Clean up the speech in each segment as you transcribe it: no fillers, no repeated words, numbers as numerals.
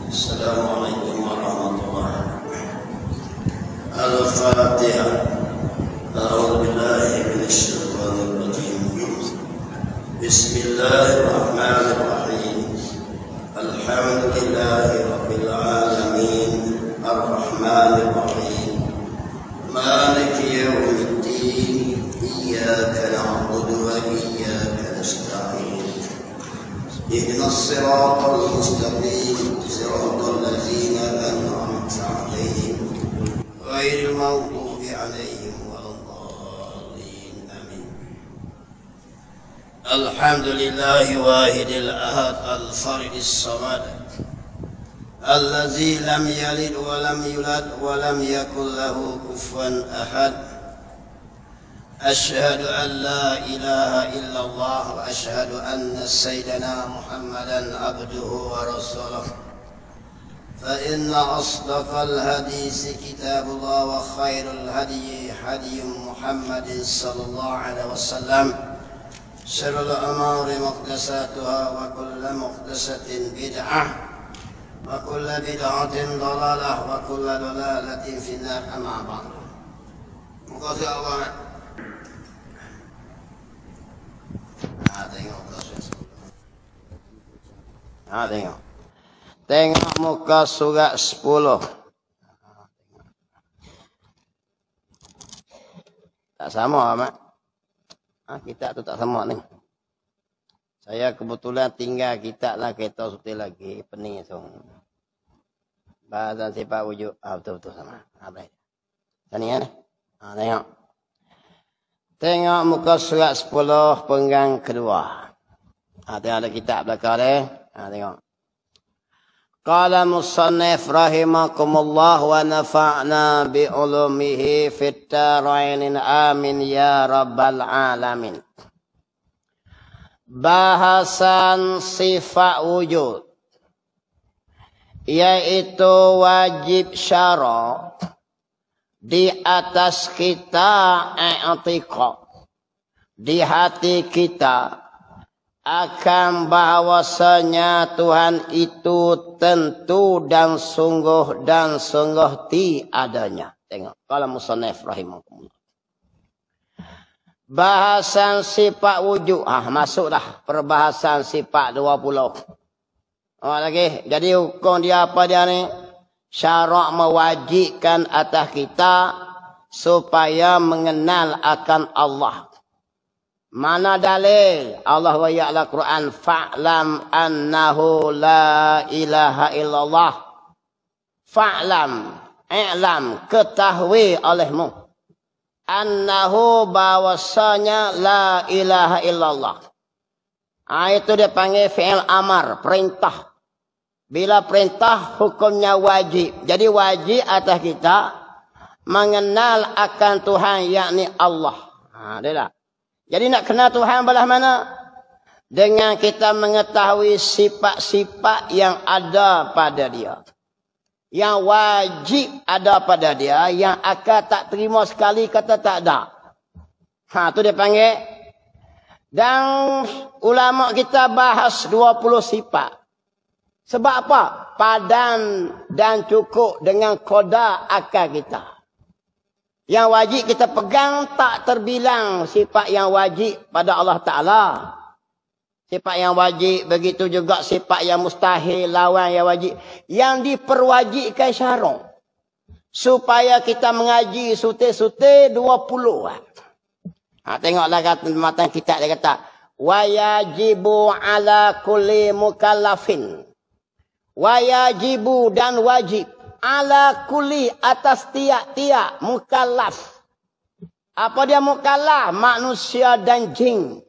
السلام عليكم ورحمة الله. الفاتحة. أعوذ بالله من الشيطان الرجيم. بسم الله الرحمن الرحيم. الحمد لله رب العالمين الرحمن الرحيم مالك يوم الدين إياك نعبد وإياك نستعين اهدنا الصراط المستقيم صراط الذين أنعمت عليهم غير المغضوب عليهم ولا الضالين آمين. الحمد لله واحد الأحد الفرد الصمد الذي لم يلد ولم يولد ولم يكن له كفوا أحد. أشهد أن لا إله إلا الله وأشهد أن سيدنا محمدا عبده ورسوله. فإن أصدق الحديث كتاب الله وخير الهدي هدي محمد صلى الله عليه وسلم. شر الأمور محدثاتها وكل محدثة بدعة وكل بدعة ضلالة وكل ضلالة في النار. أما بعد. Makasih Allah. Tengok. Tengok muka surat 10. Tak sama, Mak. Kitab tu tak sama ni. Saya kebetulan tinggal kitab lah kereta suti lagi. Pening song. Bahasan sifat wujud. Betul-betul sama. Baik. Tani kan? Tengok. Tengok muka surat 10 penggang kedua. Tengok ada kitab belakang dia. Tengok. Qala musannif rahimakumullah wa nafa'na bi ulumihi fit darain amin ya rabbal alamin. Bahasan sifat wujud, yaitu wajib syarak di atas kita i'tiqad di hati kita akan bahwasanya Tuhan itu tentu dan sungguh tiadanya. Tengok kalau musannif rahimahullah. Bahasan sifat wujud. Masuklah perbahasan sifat 20. Lagi. Jadi hukum dia apa dia ni? Syarak mewajibkan atas kita supaya mengenal akan Allah. Mana dalil? Allah wa ya'la Quran fa'lam annahu la ilaha illallah. Fa'lam, i'lam, ketahui olehmu. Annahu bahwasanya la ilaha illallah. Itu dia panggil fi'il amar, perintah. Bila perintah hukumnya wajib. Jadi wajib atas kita mengenal akan Tuhan yakni Allah. Dia lah. Jadi nak kenal Tuhan belah mana? Dengan kita mengetahui sifat-sifat yang ada pada dia. Yang wajib ada pada dia. Yang akan tak terima sekali kata tak ada. Tu dia panggil. Dan ulama kita bahas 20 sifat. Sebab apa? Padan dan cukup dengan koda akal kita. Yang wajib kita pegang tak terbilang sifat yang wajib pada Allah Ta'ala. Sifat yang wajib, begitu juga sifat yang mustahil, lawan yang wajib. Yang diperwajibkan syarak. Supaya kita mengaji suti-suti 20. Tengoklah kata matan kitab dia kata. Wayajibu ala kulli mukallafin. Wayajibu dan wajib. Ala kulli atas tiap-tiap mukallaf. Apa dia mukallaf? Manusia dan jin.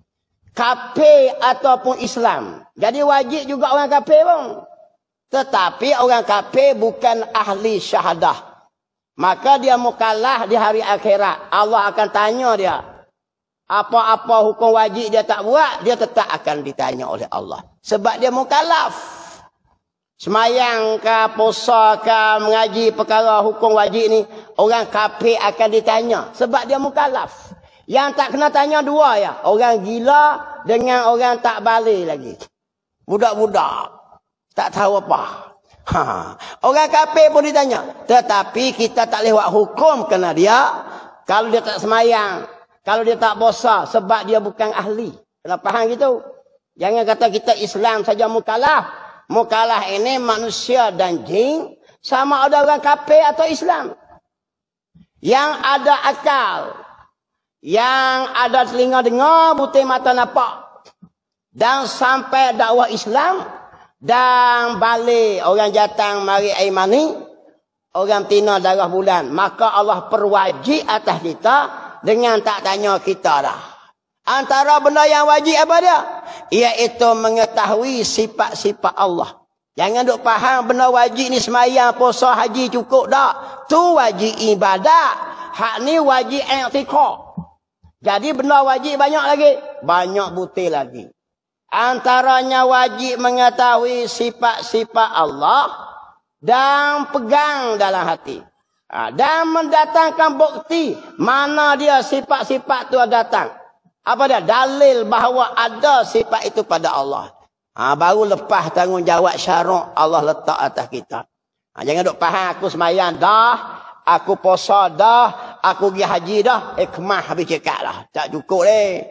Kafir ataupun Islam. Jadi wajib juga orang kafir pun. Tetapi orang kafir bukan ahli syahadah. Maka dia mukallaf di hari akhirat. Allah akan tanya dia. Apa-apa hukum wajib dia tak buat, dia tetap akan ditanya oleh Allah. Sebab dia mukallaf. Semayang ke, puasa ke, mengaji perkara hukum wajib ni, orang kafir akan ditanya. Sebab dia mukallaf. Yang tak kena tanya dua ya. Orang gila dengan orang tak balik lagi. Budak-budak. Tak tahu apa. Orang kafir pun ditanya. Tetapi kita tak boleh buat hukum kena dia. Kalau dia tak semayang. Kalau dia tak puasa. Sebab dia bukan ahli. Kena faham gitu. Jangan kata kita Islam saja mukallaf. Mukallaf ini manusia dan jin. Sama ada orang kafir atau Islam. Yang ada akal. Yang ada telinga dengar. Butir mata nampak. Dan sampai dakwah Islam. Dan balik orang datang mari air mani. Orang tina darah bulan. Maka Allah perwajib atas kita. Dengan tak tanya kita dah. Antara benda yang wajib apa dia? Iaitu mengetahui sifat-sifat Allah. Jangan duk faham benda wajib ni semayang, puasa, haji cukup tak. Tu wajib ibadat. Hak ni wajib i'tiqad. Jadi benda wajib banyak lagi. Banyak butir lagi. Antaranya wajib mengetahui sifat-sifat Allah dan pegang dalam hati. Dan mendatangkan bukti mana dia sifat-sifat tu datang. Apa dia? Dalil bahawa ada sifat itu pada Allah. Baru lepas tanggungjawab syarak Allah letak atas kita. Jangan duk faham aku semayang dah, aku puasa dah, aku pergi haji dah, kemah habis cekak lah. Tak cukup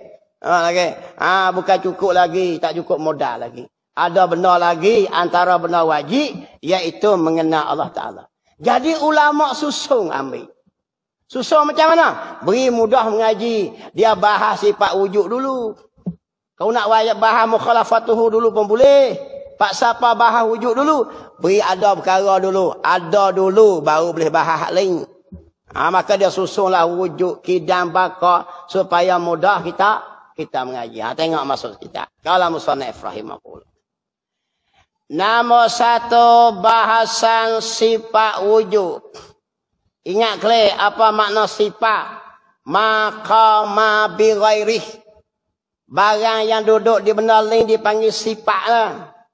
bukan cukup lagi, tak cukup modal lagi. Ada benda lagi antara benda wajib, iaitu mengenal Allah Ta'ala. Jadi ulama susung ambil. Susung macam mana? Beri mudah mengaji. Dia bahas sifat wujud dulu. Kau nak bahas mukhalafatuhu dulu pun boleh. Pak siapa bahas wujud dulu. Beri ada perkara dulu. Ada dulu baru boleh bahas lain. Maka dia susunglah wujud kidam bakar supaya mudah kita mengaji. Tengok maksud kita. Kalau musannaf rahimahullah. Nombor 1 bahasan sifat wujud. Ingat kali apa makna sifat? Maqama bi ghairih. Barang yang duduk di benda lain dipanggil sifat lah.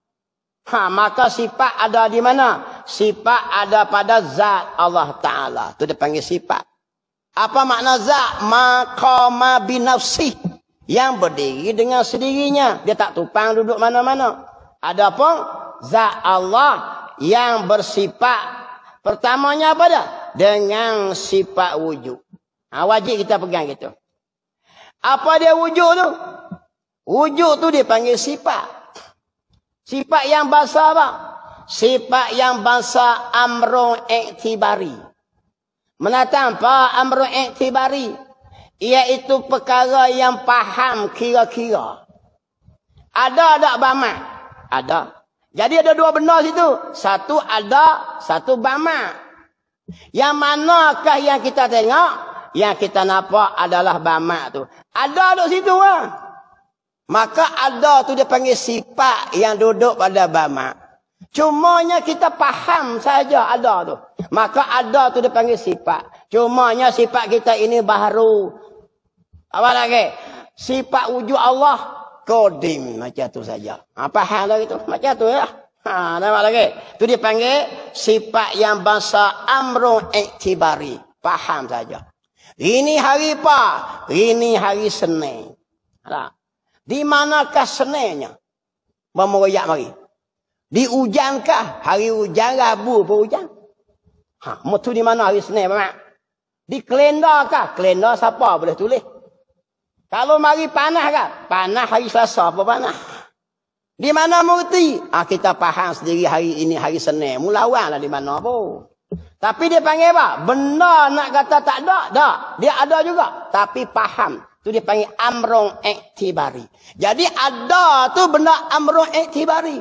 Maka sifat ada di mana? Sifat ada pada zat Allah Ta'ala. Itu dipanggil sifat. Apa makna zat? Maqama bi nafsih. Yang berdiri dengan sendirinya. Dia tak tupang duduk mana-mana. Adapun zat Allah yang bersifat. Pertamanya apa dah? Dengan sifat wujud. Wajib kita pegang gitu. Apa dia wujud tu? Wujud tu dipanggil sifat. Sifat yang bahasa apa? Sifat yang bahasa amrun iktibari. Menatang apa amrun iktibari? Iaitu perkara yang faham kira-kira. Ada tak bamak? Ada. Jadi ada dua benda situ. Satu ada, satu bamak. Yang manakah yang kita tengok? Yang kita nampak adalah bamak tu. Ada duduk situ lah. Maka ada tu dia panggil sifat yang duduk pada bamak. Cumanya kita faham saja ada tu. Maka ada tu dia panggil sifat. Cumanya sifat kita ini baru. Apa lagi? Sifat wujud Allah kodim macam tu saja. Faham lah itu? Macam tu ya. Nampak lagi? Tu dia panggil sifat yang bahasa amrun iktibari. Faham saja. Ini hari apa? Ini hari Senin. Di manakah Seninnya? Memoyak mari. Di hujankah? Hari hujan, Rabu pun hujan. Mutu di mana hari Senin? Di kalender kah? Kalender siapa boleh tulis? Kalau mari panas kah? Panas hari Selasa apa panas? Di mana murti? Kita faham sendiri hari ini hari Senin. Mulawan lah di mana pun. Tapi dia panggil apa? Benda nak kata tak ada. Tak. Dia ada juga. Tapi faham. Itu dia panggil amrun iktibari. Jadi ada tu benda amrun iktibari.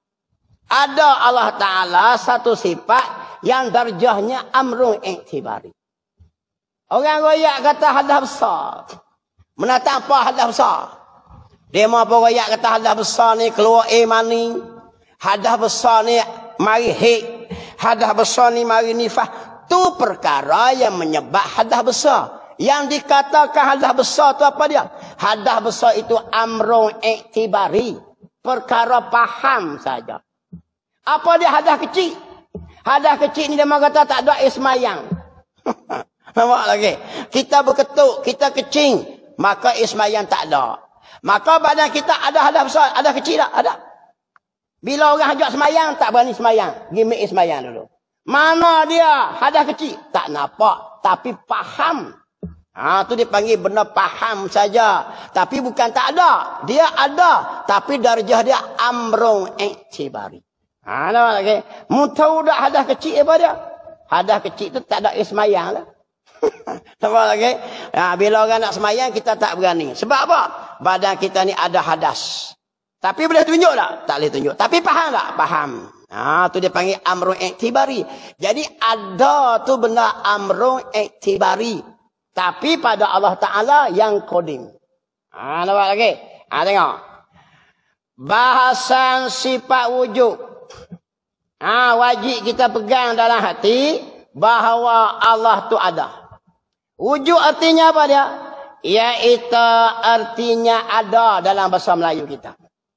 Ada Allah Ta'ala satu sifat yang darjahnya amrun iktibari. Orang royak kata hadah besar. Menatang apa hadah besar? Dia mau apa royak kata hadah besar ni keluar mani. Hadah besar ni mari hik. Hadah besar ni mari nifah. Tu perkara yang menyebab hadah besar. Yang dikatakan hadah besar tu apa dia? Hadah besar itu amrun iktibari. Perkara faham saja. Apa dia hadah kecil? Hadah kecil ni dia mahu kata tak ada ismayang. Nampak lagi? Kita berketuk, kita kecing. Maka ismayang tak ada. Maka badan kita ada hadah besar, ada kecil tak? Ada. Bila orang ajak semayang, tak berani semayang. Gimik semayang dulu. Mana dia? Hadas kecil. Tak nampak. Tapi faham. Tu dipanggil benar faham saja. Tapi bukan tak ada. Dia ada. Tapi darjah dia amrun iktibari. Nampak lagi. Tahu tak hadas kecil apa dia? Hadas kecil tu tak ada semayang lah. Nampak lagi. Bila orang nak semayang, kita tak berani. Sebab apa? Badan kita ni ada hadas. Tapi boleh tunjuk tak? Tak boleh tunjuk. Tapi faham tak? Faham. Tu dia panggil amrun iktibari. Jadi ada tu benda amrun iktibari. Tapi pada Allah Ta'ala yang kodim. Nampak lagi? Tengok. Bahasan sifat wujud. Wajib kita pegang dalam hati bahawa Allah tu ada. Wujud artinya apa dia? Iaitu artinya ada dalam bahasa Melayu kita.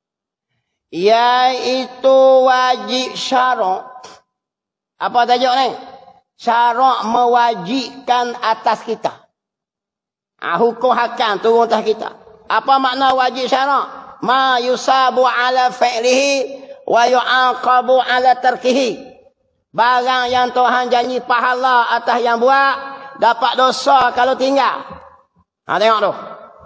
Iaitu wajib syarak. Apa tajuk ni? Syarak mewajibkan atas kita. Hukum hakam turun atas kita. Apa makna wajib syarak? Ma yusabu ala fi'lihi wa yu'aqabu ala tarkihi. Barang yang Tuhan janji pahala atas yang buat, dapat dosa kalau tinggal. Tengok tu.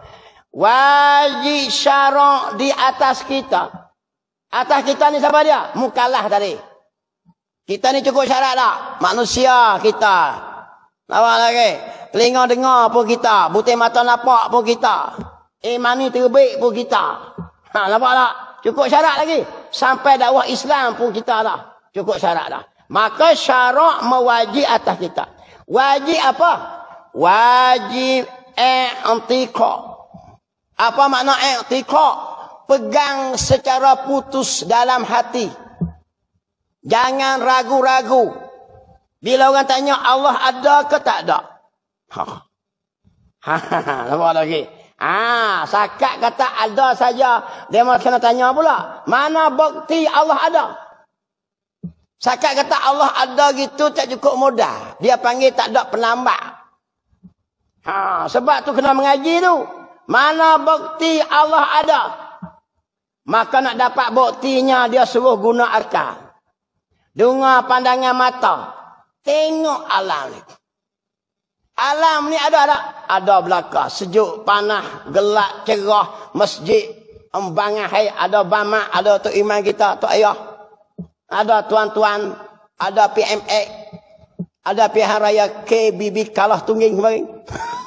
Wajib syarak di atas kita. Atas kita ni siapa dia? Mukallaf tadi. Kita ni cukup syarat tak? Manusia kita. Nampak lagi? Telinga dengar pun kita. Butir mata nampak pun kita. Iman ni terbit pun kita. Nampak tak? Cukup syarat lagi. Sampai dakwah Islam pun kita dah. Cukup syarat dah. Maka syarak mewajib atas kita. Wajib apa? Wajib i'tiqad. Apa makna i'tiqad? Pegang secara putus dalam hati. Jangan ragu-ragu. Bila orang tanya Allah ada ke tak ada? Nampak lagi? Sakat kata ada saja. Dia mahu kena tanya pula. Mana bukti Allah ada? Sakat kata Allah ada gitu tak cukup mudah. Dia panggil tak ada penambah. Sebab tu kena mengaji tu. Mana bukti Allah ada? Maka nak dapat buktinya dia suruh guna akal. Dengar pandangan mata. Tengok alam ni. Alam ni ada tak? Ada belaka. Sejuk, panas, gelap, cerah, masjid, embangan, ada bamak, ada tok iman kita, tok ayah. Ada tuan-tuan, ada PMX, ada pihak raya KBB kalah tungging kemarin.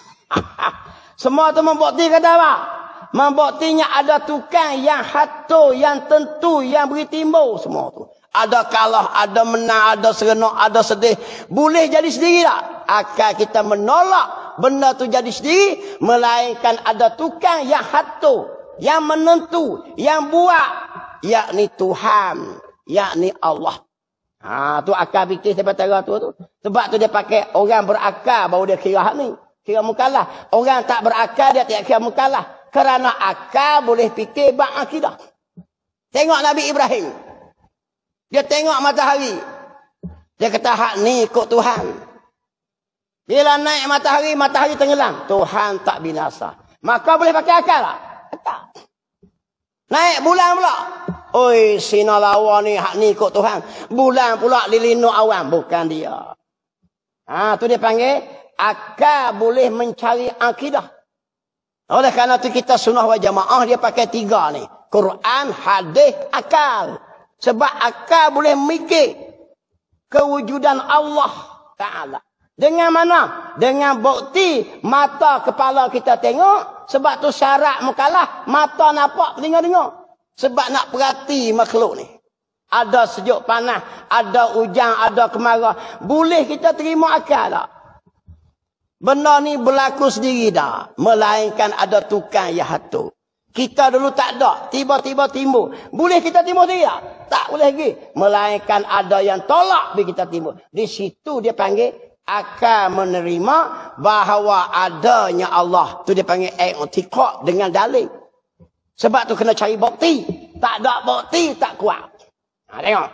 Semua tu membukti kata apa? Membuktinya ada tukang yang hatur, yang tentu, yang beri timbul semua tu. Ada kalah, ada menang, ada serenok, ada sedih. Boleh jadi sendiri tak? Akal kita menolak benda tu jadi sendiri. Melainkan ada tukang yang hatur, yang menentu, yang buat. Yakni Tuhan, yakni Allah. Tu akal fikir sebatara tu. Sebab tu dia pakai orang berakal baru dia kira ni. Kira mukallaf. Orang tak berakal dia tak kira mukallaf. Kerana akal boleh fikir bab akidah. Tengok Nabi Ibrahim. Dia tengok matahari. Dia kata hak ni ikut Tuhan. Bila naik matahari, matahari tenggelam. Tuhan tak binasa. Maka boleh pakai akal tak? Tak. Naik bulan pula. Oi, sinar lawa ni hak ni ikut Tuhan. Bulan pula lilinu awan. Bukan dia. Tu dia panggil akal boleh mencari akidah. Oleh kerana tu kita sunnah wal jamaah dia pakai 3 ni. Quran, hadis, akal. Sebab akal boleh mikir kewujudan Allah Ta'ala. Dengan mana? Dengan bukti mata kepala kita tengok. Sebab tu syarat mukallaf. Mata nampak, telinga dengar. Sebab nak perhati makhluk ni. Ada sejuk panas, ada hujan, ada kemarau. Boleh kita terima akal tak? Benda ni berlaku sendiri dah. Melainkan ada tukang yang hatur. Kita dulu tak ada. Tiba-tiba timbul. Boleh kita timbul sendiri tak? Tak boleh lagi. Melainkan ada yang tolak bila kita timbul. Di situ dia panggil akan menerima bahawa adanya Allah. Tu dia panggil i'tiqad dengan dalil. Sebab tu kena cari bukti. Tak ada bukti tak kuat. Tengok.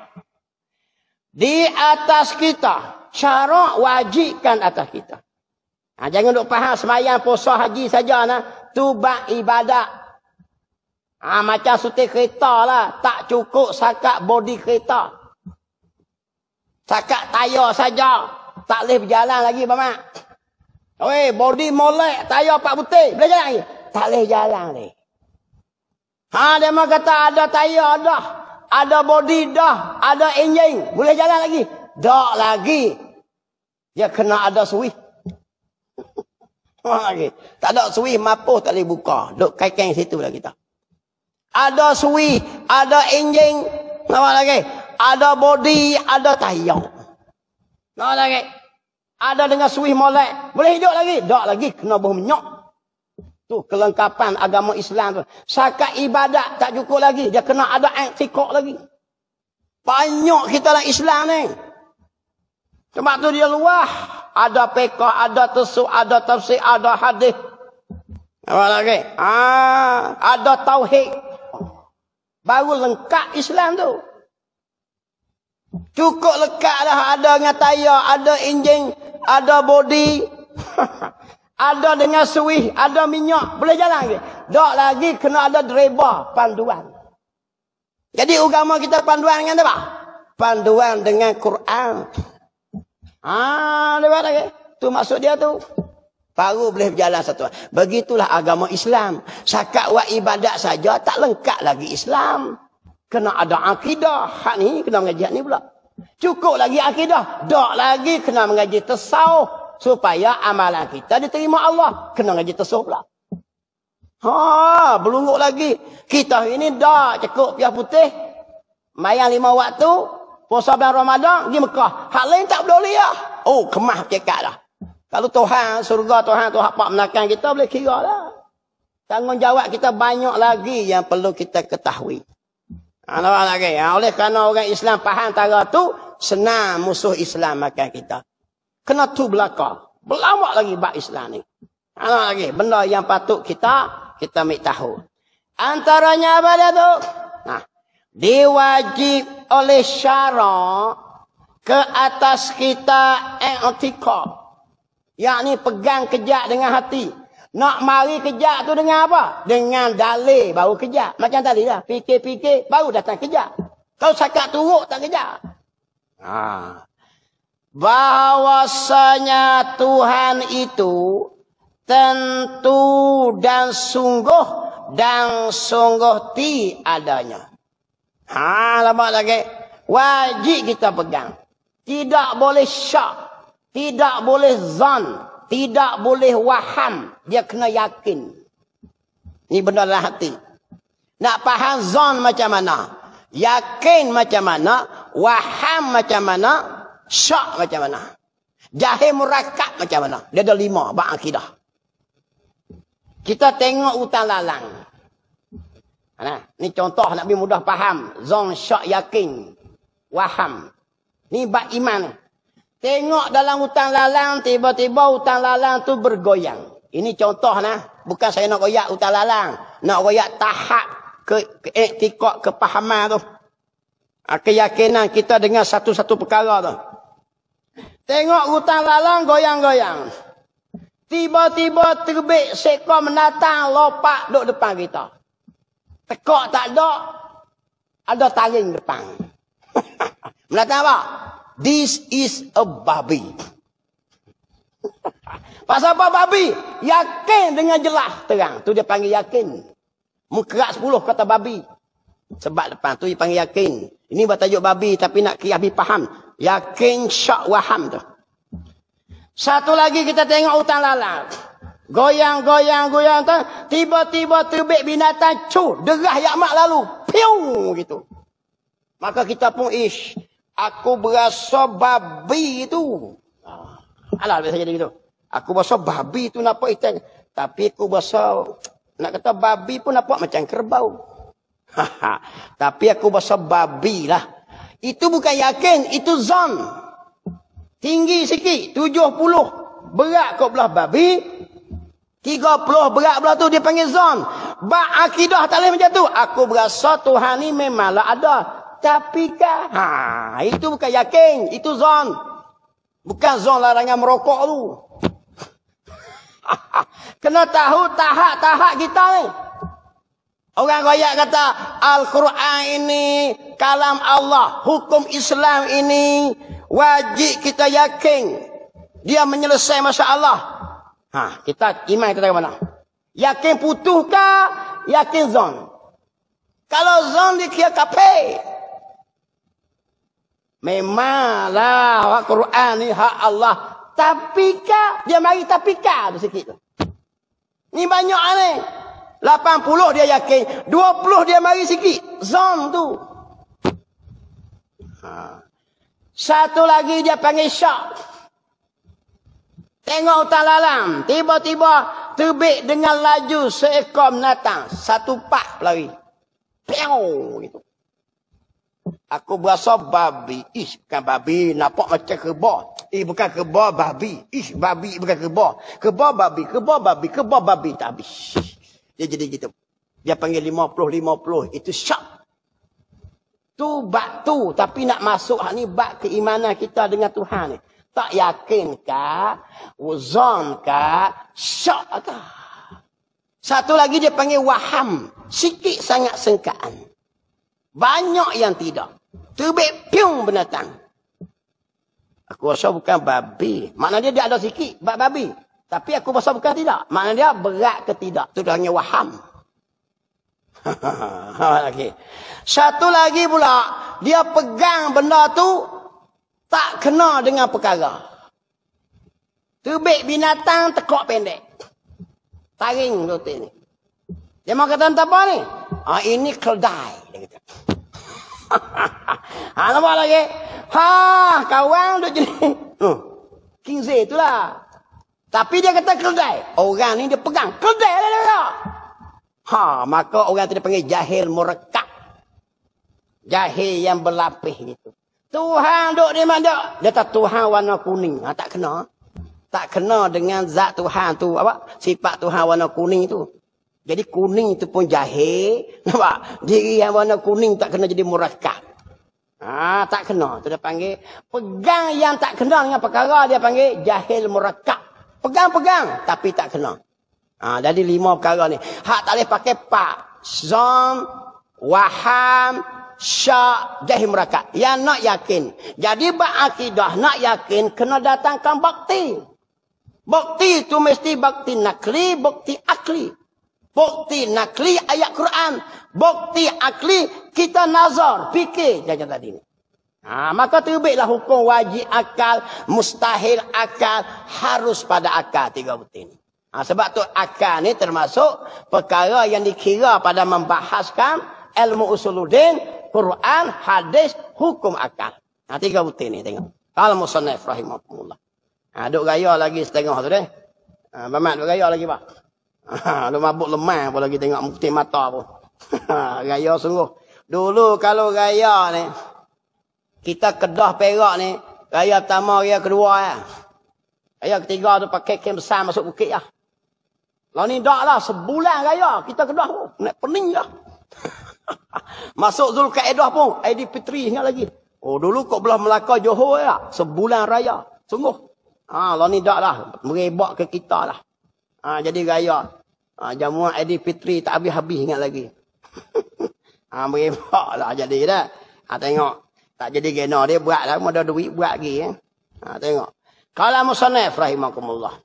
Di atas kita. Syarak wajibkan atas kita. Jangan duk faham semayang, puasa, haji saja. Tu bab ibadat. Macam suti kereta lah. Tak cukup sakat bodi kereta. Sakat tayar saja. Tak boleh berjalan lagi, Bapak. Oi, bodi molek, tayar 4 putih. Boleh jalan lagi? Tak boleh jalan ni. Dia mah kata ada tayar dah. Ada bodi dah. Ada enjin. Boleh jalan lagi? Tak lagi. Dia kena ada suih. Lagi. Tak ada suih, mapuh tak boleh buka. Duk kaikeng situ lah kita. Ada suih, ada enjin. Nampak lagi? Ada bodi, ada tayar. Nampak lagi? Ada dengan suih molek. Boleh hidup lagi? Tak lagi. Kena berminyak. Tu kelengkapan agama Islam tu. Sakat ibadat tak cukup lagi. Dia kena ada i'tikad lagi. Banyak kita dalam Islam ni. Sebab tu dia luah. Ada fiqh, ada tusuk, ada tafsir, ada hadis. Apa lagi? Ada tauhid. Baru lengkap Islam tu. Cukup lekat dah. Ada dengan tayar, ada enjin, ada bodi. Ada dengan suih, ada minyak. Boleh jalan lagi? Tak lagi kena ada driver, panduan. Jadi agama kita panduan dengan apa? Panduan dengan Quran. Lepas lagi. Tu maksud dia tu. Baru boleh berjalan satu. Begitulah agama Islam. Sakat buat ibadat saja tak lengkap lagi Islam. Kena ada akidah. Hak ni kena mengaji hak ni pula. Cukup lagi akidah. Tak lagi kena mengaji tasawuf. Supaya amalan kita diterima Allah. Kena mengaji tasawuf pula. Belunguk lagi. Kita ini dah cukup piah putih. Mayang 5 waktu. Puasa bulan Ramadan. Di Mekah. Hak lain tak boleh ya. Kemah cekak dah. Kalau Tuhan, surga Tuhan tu hak menakan kita, boleh kira lah. Tanggungjawab kita banyak lagi yang perlu kita ketahui. Nampak lagi. Oleh kerana orang Islam faham antara tu, senang musuh Islam makan kita. Kena tu belakang. Berlawak lagi bak Islam ni. Nampak lagi. Benda yang patut kita ambil tahu. Antaranya apa dia tu? Diwajib oleh syarak ke atas kita i'tikad. Yakni pegang kejak dengan hati. Nak mari kejak tu dengan apa? Dengan dalil baru kejak. Macam tadi lah. Fikir-fikir baru datang kejak. Kalau sakat turuk tak kejak. Bahawasanya Tuhan itu tentu dan sungguh ti adanya. Lama lagi. Wajib kita pegang. Tidak boleh syak. Tidak boleh zan. Tidak boleh waham. Dia kena yakin. Ini benda dalam hati. Nak faham zan macam mana? Yakin macam mana? Waham macam mana? Syak macam mana? Jahil murakab macam mana? Dia ada 5 bab akidah. Kita tengok hutang lalang. Ni contoh nak lebih mudah faham. Zan, syak, yakin. Waham. Ni bab iman. Tengok dalam hutang lalang, tiba-tiba hutang lalang tu bergoyang. Ini contoh nah. Bukan saya nak goyak hutang lalang. Nak goyak tahap i'tikad kepahaman tu. Keyakinan kita dengan satu-satu perkara tu. Tengok hutang lalang goyang-goyang. Tiba-tiba terbit seekor menatang lopak duduk depan kita. Tekak tak ada taring depan. Menatang apa? This is a babi. Pasal apa babi? Yakin dengan jelas terang. Tu dia panggil yakin. Mengkerak 10 kata babi. Sebab depan tu dia panggil yakin. Ini bertajuk babi tapi nak kira habis faham. Yakin syak waham tu. Satu lagi kita tengok hutang lalang. Goyang tu. Tiba-tiba terbit binatang derah yak mak lalu. Piung gitu. Maka kita pun aku berasa babi tu. Alah biasa jadi gitu. Aku berasa babi tu nampak ikan. Tapi aku berasa, nak kata babi pun nampak macam kerbau. Tapi aku berasa babi lah. Itu bukan yakin, itu zon. Tinggi sikit, 70. Berat kau belah babi. 30 berat belah tu dia panggil zon. Bak akidah tak boleh macam tu. Aku berasa Tuhan ni memanglah ada. Tapi kan, itu bukan yakin, itu zon. Bukan zon larangan merokok tu. Kena tahu tahap-tahap kita ni. Orang royak kata Al-Quran ini kalam Allah, hukum Islam ini wajib kita yakin dia menyelesaikan masalah. Kita iman kita mana? Yakin putus ke? Yakin zon? Kalau zon dikira kafir. Memanglah Al-Quran ni hak Allah. Tapi kah? Dia mari tapi kah tu sikit tu. Ni banyak ni. 80 dia yakin. 20 dia mari sikit. Zon tu. Satu lagi dia panggil syak. Tengok hutan lalang. Tiba-tiba terbit dengan laju seekor binatang. Satu pak pelari. Piau gitu. Aku berasa babi. Bukan babi. Nampak macam kerbau. Bukan kerbau, babi. Babi bukan kerbau. Kerbau babi. Kerbau babi. Kerbau babi. Tak habis. Dia jadi gitu. Dia panggil 50-50. Itu syak. Tu bak tu. Tapi nak masuk ni bak keimanan kita dengan Tuhan ni. Tak yakin kah? Uzon kah? Syak kah? Satu lagi dia panggil waham. Sikit sangat sengkaan. Banyak yang tidak. Terbit piung binatang. Aku rasa bukan babi. Makna dia ada sikit bak babi. Tapi aku rasa bukan tidak. Makna dia berat ke tidak. Itu dia hanya waham. Okay. Satu lagi pula. Dia pegang benda tu. Tak kena dengan perkara. Terbit binatang tekok pendek. Taring roti ni. Dia mau kata apa ni? Ini keldai. Dia kata. Nampak lagi? Kawan duk jadi. King Z itulah. Tapi dia kata keldai. Orang ni dia pegang. Keldai lah dia. Maka orang tu dia panggil jahil murekab. Jahil yang berlapis gitu. Tuhan duk di mana? Dia kata Tuhan warna kuning. Tak kena. Tak kena dengan zat Tuhan tu. Apa? Sifat Tuhan warna kuning tu. Jadi kuning tu pun jahil. Nampak? Diri yang warna kuning tak kena jadi murakab. Tak kena. Tu dia panggil. Pegang yang tak kena dengan perkara. Dia panggil jahil murakab. Pegang-pegang. Tapi tak kena. Jadi 5 perkara ni. Hak tak boleh pakai pak. Zon. Waham. Syak. Jahil murakab. Yang nak yakin. Jadi berakidah nak yakin. Kena datangkan bakti. Bakti tu mesti bakti nakli. Bakti akli. Bukti nakli ayat Quran. Bukti akli kita nazar. Fikir jajan tadi ni. Maka terbitlah hukum wajib akal. Mustahil akal. Harus pada akal. 3 bukti ni. Sebab tu akal ni termasuk perkara yang dikira pada membahaskan ilmu usuluddin, Quran, hadis, hukum akal. 3 bukti ni tengok. Kalau musannaf rahimahullah. Duk raya lagi setengah tu deh. Mamat duk raya lagi pak. Lu mabuk lemah pun lagi tengok mukti mata pun. Raya sungguh. Dulu kalau raya ni, kita Kedah Perak ni, raya pertama, raya kedua ya. Raya ketiga tu pakai kem besar masuk bukit lah. Lalu ni dak lah, sebulan raya kita Kedah pun. Nak pening lah. Masuk Zulkaidah pun, Aidilfitri ingat lagi. Dulu kok belah Melaka Johor ya. Sebulan raya. Sungguh. Lalu ni dak lah. Merebak ke kita lah. Jadi raya. Jamuan Aidilfitri tak habis-habis ingat lagi. Merebak lah jadi dah. Tengok. Tak jadi gena dia buat lah. Ada duit buat lagi. Tengok. Kalau musannaf rahimakumullah.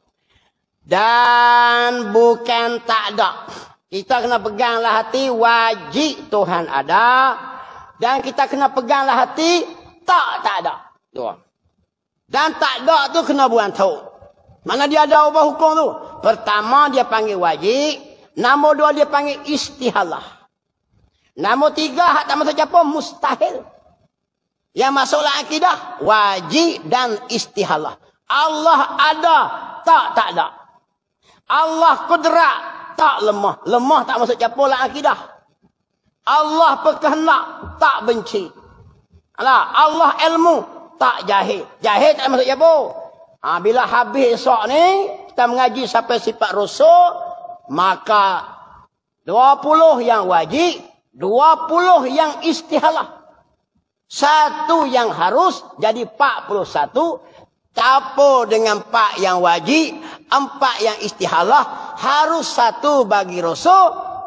Dan bukan tak ada. Kita kena peganglah hati wajib Tuhan ada. Dan kita kena peganglah hati tak ada. Dua. Dan tak ada tu kena buang tahu. Mana dia ada ubah hukum tu? Pertama dia panggil wajib. Nombor 2 dia panggil istihalah. Nombor 3 hak tak masuk siapa? Mustahil. Yang masuklah akidah. Wajib dan istihalah. Allah ada. Tak ada. Allah kudrat. Tak lemah. Lemah tak masuk siapa lah akidah. Allah berkehendak. Tak benci. Allah ilmu. Tak jahil. Jahil tak masuk siapa. Bila habis esok ni, kita mengaji sampai sifat rasul, maka 20 yang wajib, 20 yang istihalah. 1 yang harus, jadi 41. Campur dengan 4 yang wajib, 4 yang istihalah, harus 1 bagi rasul,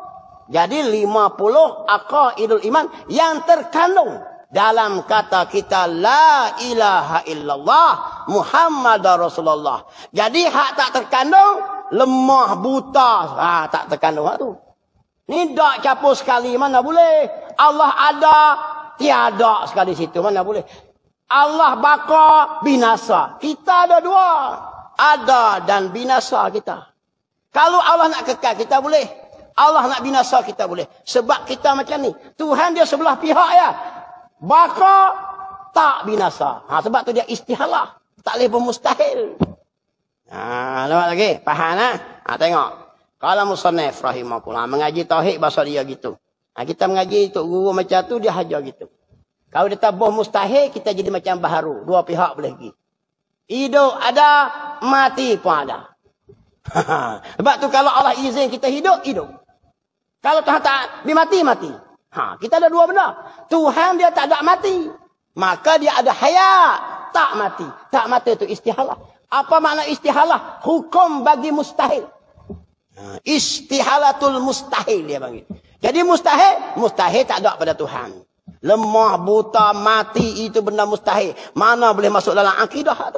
Jadi 50 aqaidul iman yang terkandung dalam kata kita la ilaha illallah Muhammadar Rasulullah. Jadi hak tak terkandung lemah buta. Tak terkandung hak tu. Ni dak capur sekali mana boleh. Allah ada tiada sekali situ mana boleh. Allah baka binasa. Kita ada dua. Ada dan binasa kita. Kalau Allah nak kekal kita boleh. Allah nak binasa kita boleh. Sebab kita macam ni. Tuhan dia sebelah pihak ya. Baka tak binasa. Sebab tu dia istihalah. Tak boleh bermustahil. Nampak lagi? Faham lah? Tengok. Kalau musannif rahimahullah mengaji tauhid bahasa dia gitu. Kita mengaji untuk guru macam tu dia hajar gitu. Kalau dia tabuh mustahil kita jadi macam baharu. Dua pihak boleh pergi. Hidup ada, mati pun ada. Sebab tu kalau Allah izin kita hidup, hidup. Kalau Tuhan tak mati, mati. Kita ada dua benda. Tuhan dia tak ada mati. Maka dia ada hayat. Tak mati. Tak mati itu istihalah. Apa makna istihalah? Hukum bagi mustahil. Istihalatul mustahil dia panggil. Jadi mustahil, mustahil tak ada pada Tuhan. Lemah, buta, mati itu benda mustahil. Mana boleh masuk dalam akidah tu?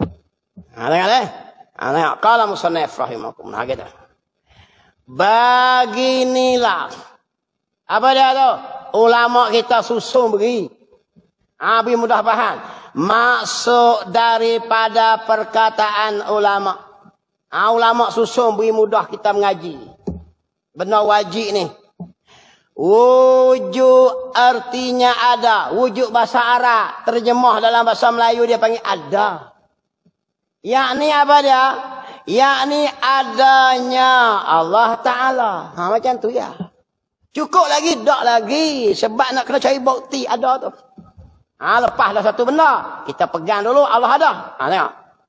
Tengok. Qala musannif rahimakumullah kita. Beginilah. Apa dia tu? Ulama kita susun beri. Biar mudah faham. Maksud daripada perkataan ulama. Ulama susun beri mudah kita mengaji. Benar wajib ni. Wujud artinya ada. Wujud bahasa Arab. Terjemah dalam bahasa Melayu dia panggil ada. Yakni apa dia? Yakni adanya Allah Ta'ala. Macam tu ya. Cukup lagi, tak lagi. Sebab nak kena cari bukti ada tu. Lepas dah satu benda. Kita pegang dulu Allah ada. Tengok.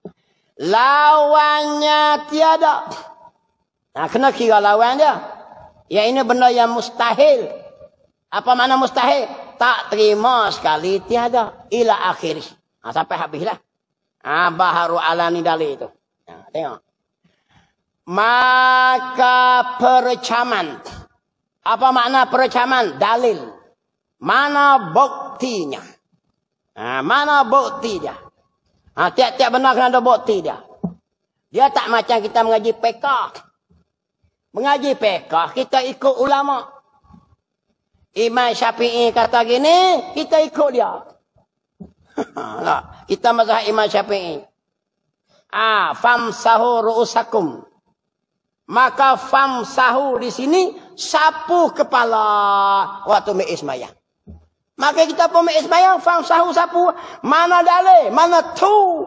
Lawannya tiada. Kena kira lawan dia. Ya ini benda yang mustahil. Apa makna mustahil? Tak terima sekali tiada. Ila akhir. Sampai habislah. Baharu alani dalil itu. Tengok. Maka percaman. Apa makna percaman? Dalil. Mana buktinya? Mana bukti dia? Tiap-tiap benda kena ada bukti dia. Dia tak macam kita mengaji fiqh. Mengaji fiqh, kita ikut ulama. Imam Syafi'i kata gini, kita ikut dia. Kita mazhab Imam Syafi'i. Famsahu ru'usakum. Maka famsahu di sini sapu kepala waktu mi'is mayang. Maka kita pun mi'is mayang, famsahu sapu. Mana dalil? Mana tu?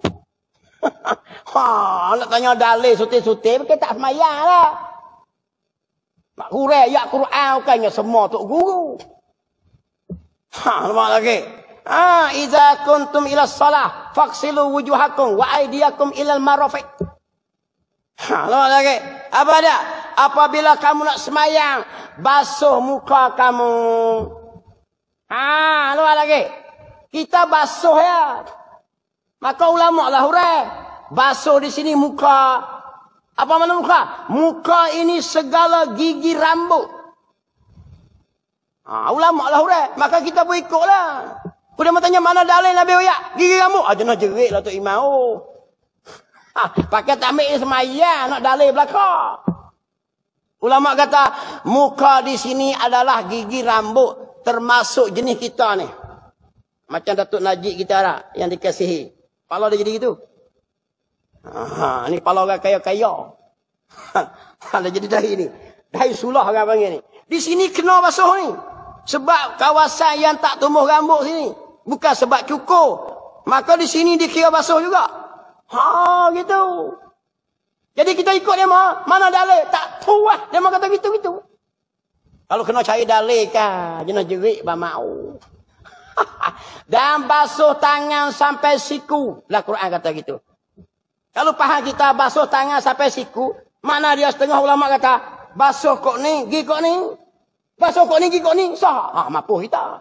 Nak tanya dalil suti-suti, kita tak semayang lah. Nak hurai ayat Quran bukannya semua tok guru. Nampak lagi. Iza kuntum ila salah faksilu wujuhakum wa aydiyakum ilal marafiq. Nampak lagi. Apa dia? Apabila kamu nak semayang, basuh muka kamu. Nampak lagi. Kita basuh ya. Maka ulama lah hurai. Basuh di sini muka. Apa makna muka? Muka ini segala gigi rambut. Ulama lah hurai. Maka kita pun ikutlah. Dia bertanya mana dalil Nabi Uyak? Gigi rambut. Jangan jerit lah Tok Imam. Pakai tak ambil semayang. Nak dalil belakang. Ulama kata, muka di sini adalah gigi rambut. Termasuk jenis kita ni. Macam Datuk Najib kita lah. Yang dikasihi. Kepala dia jadi gitu. Ni kepala orang kaya-kaya. Dia jadi dahi ni. Dahi sulah orang panggil ni. Di sini kena basuh ni. Sebab kawasan yang tak tumbuh rambut sini. Bukan sebab cukur. Maka di sini dikira basuh juga. Gitu. Jadi kita ikut dia mana dalil? Tak tahu lah. Dia kata gitu-gitu. Kalau kena cari dalil kan. Jangan jerit mau. Dan basuh tangan sampai siku. Lah Quran kata gitu. Kalau faham kita basuh tangan sampai siku. Mana dia setengah ulama kata. Basuh kok ni, gigi kok ni. Basuh kok ni, gigi kok ni. Sah. Mampu kita.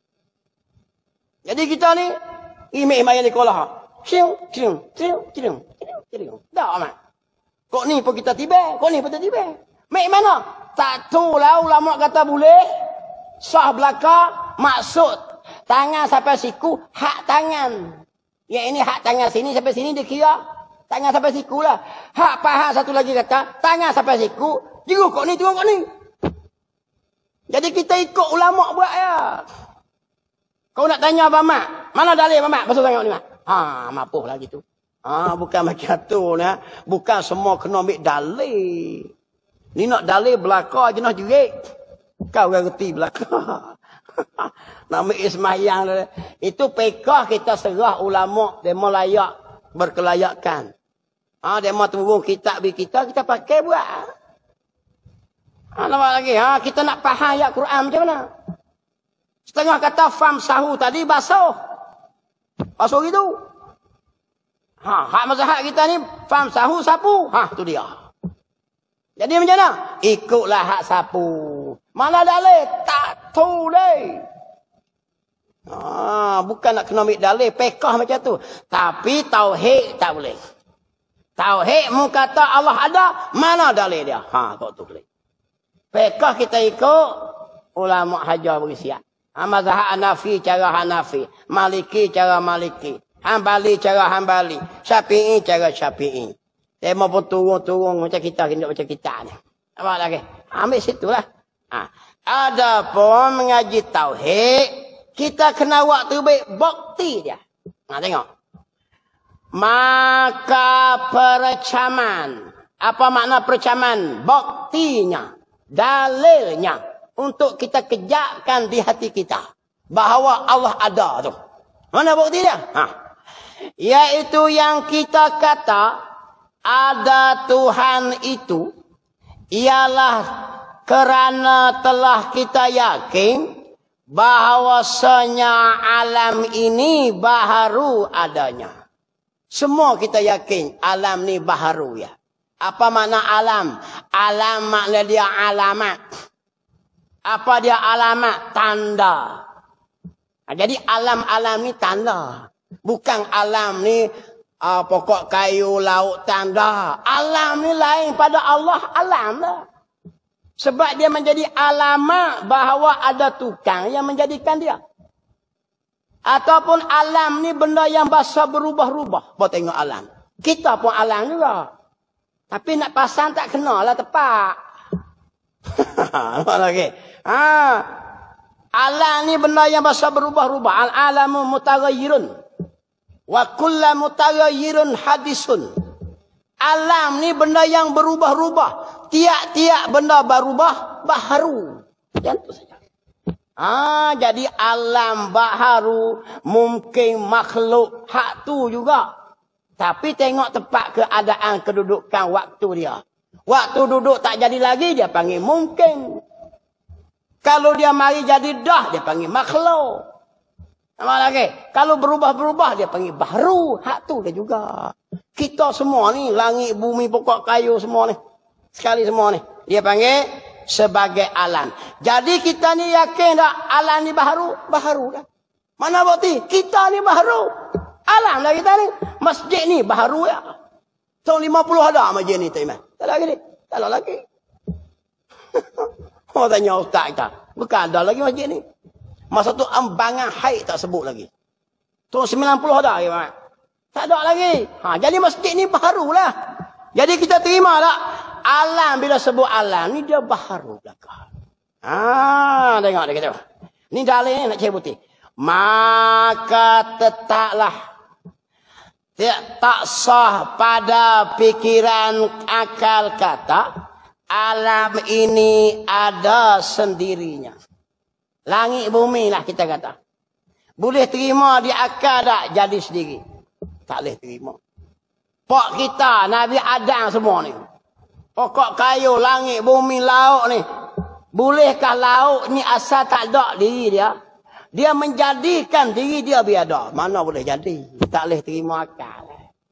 Jadi kita ni. Imej di kolah. Cium. Tak amat. Kok ni pun kita tiba. Kok ni pun kita tiba. Mek mana? Tak tu lah ulama kata boleh. Sah belaka maksud tangan sampai siku hak tangan. Ya ini hak tangan sini sampai sini dia kira tangan sampai siku lah. Hak paha satu lagi kata tangan sampai siku jeruk kok ni turun kok ni. Jadi kita ikut ulama buat ya. Kau nak tanya Abang Mak, mana dalil Abang Mak? Pasal tengok ni Mak. Mapuh lah gitu. Bukan macam tu nah. Bukan semua kena ambil dalil. Ni nak dalil belaka je nak jerit. Kau kan reti belaka. Nak ambil ismahyang. Itu pekah kita serah ulama. Dia layak berkelayakan. Dia mau turun kitab kita pakai buat. Nampak lagi. Kita nak faham ayat Quran macam mana? Setengah kata fam sahu tadi basuh. Basuh gitu. Hak mazhab kita ni fam sahu sapu. Tu dia. Jadi macam mana? Ikutlah hak sapu. Mana dalil? Tak tahu deh. Bukan nak kena ambil dalil pekah macam tu. Tapi tauhid tak boleh. Tauhid mu kata Allah ada, mana dalil dia? Kau tu boleh. Pekah kita ikut ulama hajar berisiap. Mazhab Hanafi cara Hanafi, Maliki cara Maliki, Hambali cara Hambali, Syafi'i cara Syafi'i. Dia mau turun-turun macam kita ni. Apa lagi? Ambil situlah. Adapun mengaji tauhid, kita kena waktu baik bukti dia. Tengok. Maka percaman. Apa makna percaman? Buktinya, dalilnya. Untuk kita kejakkan di hati kita. Bahawa Allah ada tu. Mana bukti dia? Iaitu yang kita kata. Ada Tuhan itu. Ialah kerana telah kita yakin. Bahawasanya alam ini baharu adanya. Semua kita yakin. Alam ni baharu ya. Apa makna alam? Alam makna dia alamat. Apa dia alamat? Tanda. Jadi alam-alam ni tanda. Bukan alam ni pokok kayu, laut, tanda. Alam ni lain pada Allah alam lah. Sebab dia menjadi alamat bahawa ada tukang yang menjadikan dia. Ataupun alam ni benda yang bahasa berubah-ubah. Bawa tengok alam. Kita pun alam juga. Tapi nak pasang tak kena lah tepat. Nampak lagi. Alam ni benda yang bahasa berubah-ubah. Al-alamu mutaghayyirun. Wa kullu mutaghayyirun hadisun. Alam ni benda yang berubah-ubah. Tiap-tiap benda berubah, baharu. Macam tu saja. Jadi alam baharu mungkin makhluk hak tu juga. Tapi tengok tepat keadaan kedudukan waktu dia. Waktu duduk tak jadi lagi, dia panggil mungkin. Kalau dia mari jadi dah, dia panggil makhluk. Apa lagi? Kalau berubah-berubah, dia panggil baharu. Hak tu dia juga. Kita semua ni, langit, bumi, pokok kayu semua ni. Sekali semua ni. Dia panggil sebagai alam. Jadi kita ni yakin tak alam ni baharu? Baharu kan? Mana bukti? Kita ni baharu. Alam lah kita ni. Masjid ni baharu ya. Tahun 50 ada masjid ni, tak iman. Tak lagi ni. Tak ada lagi. Oh tanya ustaz kita. Bukan ada lagi masjid ni. Masa tu ambangan haid tak sebut lagi. Tahun 90 ada ya. Tak ada lagi. Jadi masjid ni baharu lah. Jadi kita terima tak? Alam bila sebut alam ni dia baharu belakang. Tengok dia kata. Ni dalil ni nak cari putih. Maka tetaplah tak sah pada pikiran akal kata alam ini ada sendirinya. Langit bumi lah kita kata. Boleh terima di akal tak jadi sendiri? Tak boleh terima. Pok kita, Nabi Adam semua ni. Pokok kayu, langit, bumi, laut ni. Bolehkah laut ni asal tak ada diri dia? Dia menjadikan diri dia biada. Mana boleh jadi? Tak boleh terima akal.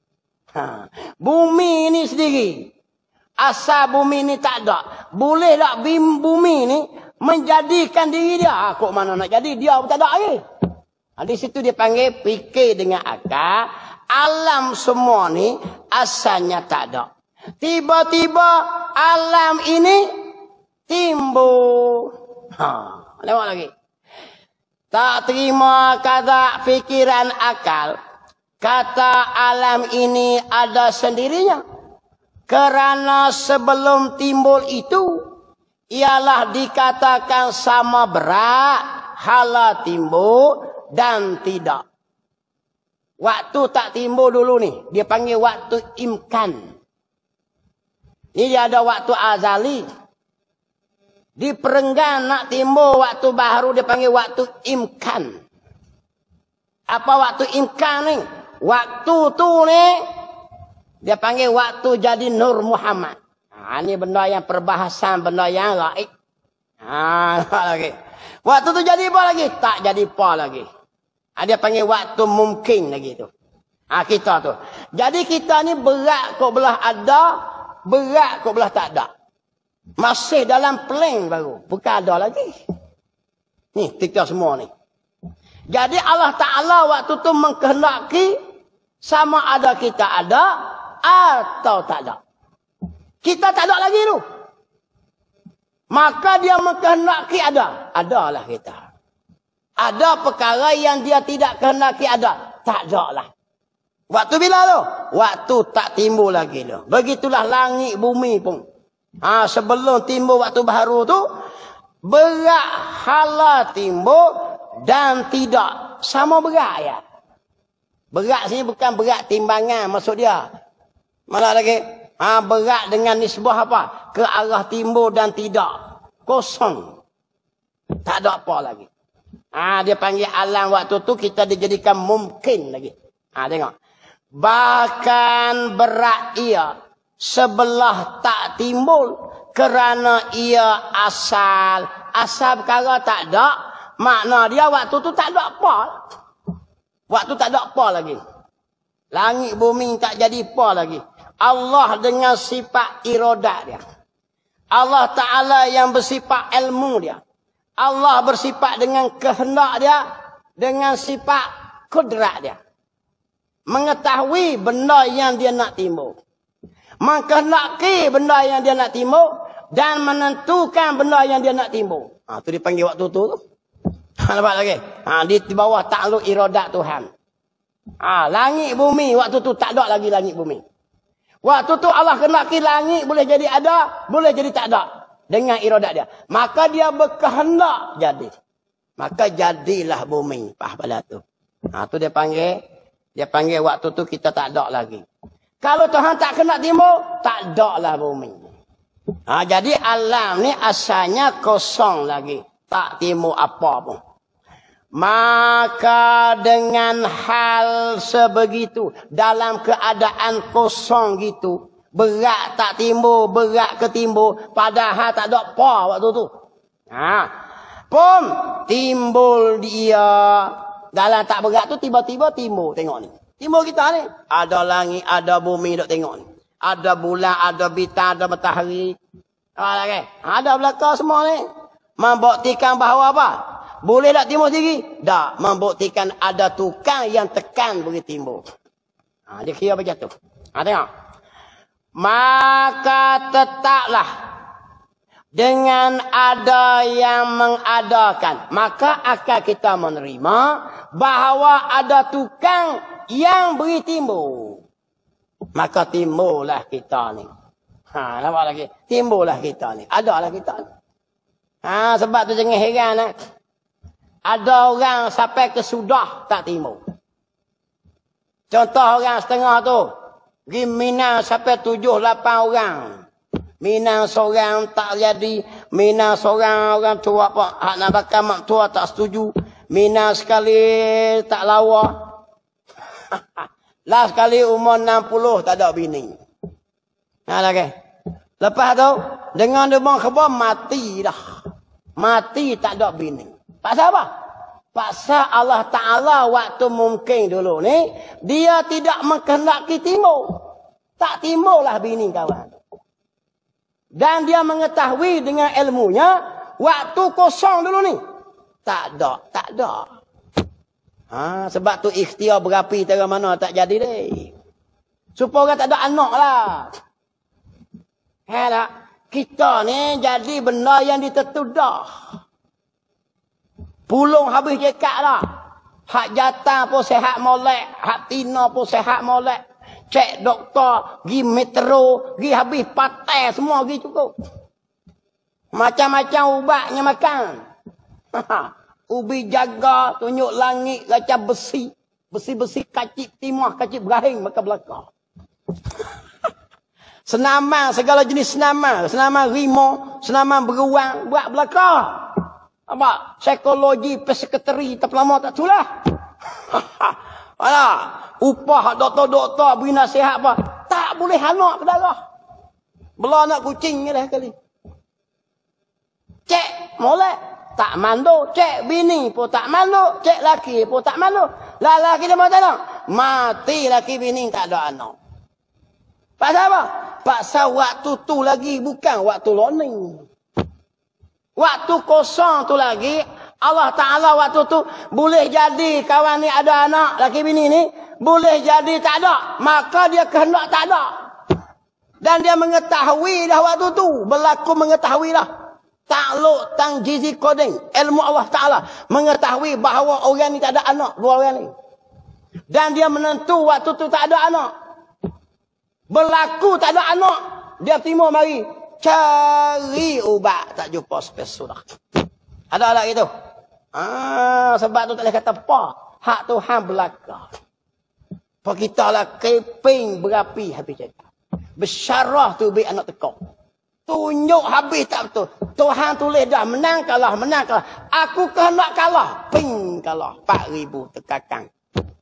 Bumi ni sendiri. Asal bumi ni tak ada. Boleh tak bumi ni menjadikan diri dia? Kok mana nak jadi? Dia pun tak ada lagi. Di situ dia panggil fikir dengan akal. Alam semua ni asalnya tak ada. Tiba-tiba alam ini timbul. Tengok lagi. Tak terima kata fikiran akal. Kata alam ini ada sendirinya. Kerana sebelum timbul itu, ialah dikatakan sama berat, hala timbul dan tidak. Waktu tak timbul dulu ni, dia panggil waktu imkan. Ni dia ada waktu azali. Di perenggan nak timbul waktu baru, dia panggil waktu imkan. Apa waktu imkan ni? Waktu tu ni, dia panggil waktu jadi Nur Muhammad. Ini benda yang perbahasan, benda yang gaib. Lagi. Waktu tu jadi apa lagi? Tak jadi apa lagi. Dia panggil waktu mungkin lagi tu. Kita tu. Jadi kita ni berat kok belah ada, berat kok belah tak ada. Masih dalam plan baru. Bukan ada lagi. Ni kita semua ni. Jadi Allah Ta'ala waktu tu mengkehendaki sama ada kita ada atau tak ada. Kita tak ada lagi tu. Maka dia mengkehendaki ada. Adalah kita. Ada perkara yang dia tidak kehendaki ada. Tak ada lah. Waktu bila tu? Waktu tak timbul lagi tu. Begitulah langit bumi pun. Sebelum timbul waktu baru tu, berat hala timbul dan tidak. Sama berat ya. Berat sini bukan berat timbangan maksud dia. Mana lagi? Berat dengan nisbah apa? Ke arah timbul dan tidak. Kosong. Tak ada apa lagi. Dia panggil alam waktu tu kita dijadikan mungkin lagi. Tengok. Bahkan berat ia sebelah tak timbul kerana ia asal. Asal perkara tak ada. Makna dia waktu tu tak ada apa. Waktu tak ada apa lagi. Langit bumi tak jadi apa lagi. Allah dengan sifat iradat dia. Allah Ta'ala yang bersifat ilmu dia. Allah bersifat dengan kehendak dia. Dengan sifat kudrat dia. Mengetahui benda yang dia nak timbul. Mengkehendaki benda yang dia nak timbul. Dan menentukan benda yang dia nak timbul. Tu dipanggil waktu tu. Nampak lagi? Di bawah takluk iradat Tuhan. Langit bumi waktu tu tak ada lagi langit bumi. Waktu tu Allah kehendaki langit boleh jadi ada, boleh jadi tak ada. Dengan iradat dia. Maka dia berkehendak jadi. Maka jadilah bumi. Pada tu. Tu dia panggil waktu tu kita tak ada lagi. Kalau Tuhan tak kena timbul, tak ada lah bumi. Jadi alam ni asalnya kosong lagi. Tak timbul apa pun. Maka dengan hal sebegitu, dalam keadaan kosong gitu, berat tak timbul, berat ketimbul, padahal tak ada apa waktu tu. Pun timbul dia. Dalam tak berat tu tiba-tiba timbul. Tengok ni. Timbul kita ni. Ada langit, ada bumi, duk tengok ni. Ada bulan, ada bintang, ada matahari. Ada belakang semua ni. Membuktikan bahawa apa? Boleh tak timbul sendiri? Tak. Membuktikan ada tukang yang tekan boleh timbul. Dia kira macam tu. Tengok. Maka tetaplah dengan ada yang mengadakan. Maka akan kita menerima bahawa ada tukang yang beri timbul. Maka timbullah kita ni. Nampak lagi? Timbullah kita ni. Adalah kita ni. Sebab tu jangan heran lah. Ada orang sampai ke sudah tak timbul. Contoh orang setengah tu. Pergi Minang sampai 7-8 orang. Minang seorang tak jadi. Minang seorang orang tua apa. Hak nak bakal mak tua tak setuju. Minang sekali tak lawa. Lah sekali umur 60 tak ada bini. Lagi. Lepas tu. Dengan dia bang kebun mati dah. Mati tak ada bini. Pasal apa? Pasal Allah Ta'ala waktu mungkin dulu ni, dia tidak mengkehendaki timbul. Tak timbullah bini kawan. Dan dia mengetahui dengan ilmunya, waktu kosong dulu ni. Tak ada. Sebab tu ikhtiar berapi tera mana tak jadi deh. Supaya orang tak ada anak lah. Tak? Kita ni jadi benda yang ditetudah. Pulung habis jekat lah. Hak jatah pun sehat molek. Hak tina pun sehat molek. Cek doktor, pergi metro, pergi habis patai semua pergi cukup. Macam-macam ubatnya makan. Ubi jaga, tunjuk langit, kaca besi. Besi-besi kacip timah, kacip berahing, maka belakang. Senaman, segala jenis senaman. Senaman rimau, senaman beruang, buat belakang. Apa? Psikologi, psikoteri, tak lama tak tulah. Alah, upah doktor-doktor beri nasihat apa? Tak boleh anak ke darah. Belah anak kucing ni dah kali. Cek molek, tak mandu. Cek bini pun tak mandu. Cek laki pun tak mandu. Laki dia mau tak mati laki bini tak ada anak. Pasal apa? Pasal waktu tu lagi bukan waktu learning. Waktu kosong tu lagi, Allah Ta'ala waktu tu boleh jadi kawan ni ada anak, laki bini ni, boleh jadi tak ada. Maka dia kehendak tak ada. Dan dia mengetahui dah waktu tu, berlaku mengetahui dah. Takluk tangjizi koding, ilmu Allah Ta'ala. Mengetahui bahawa orang ni tak ada anak, dua orang ni. Dan dia menentu waktu tu tak ada anak. Berlaku tak ada anak. Dia timur mari. Cari ubat. Tak jumpa spes sudah. Ada lagi tu. Sebab tu tak boleh kata apa. Hak Tuhan belakang. Apa kita lah keping berapi habis cakap. Bersyarah tu bi anak tekok. Tunjuk habis tak betul. Tuhan tulis dah menang kalah, menang kalah. Aku kehendak kalah. Ping kalah. 4,000 tekakang.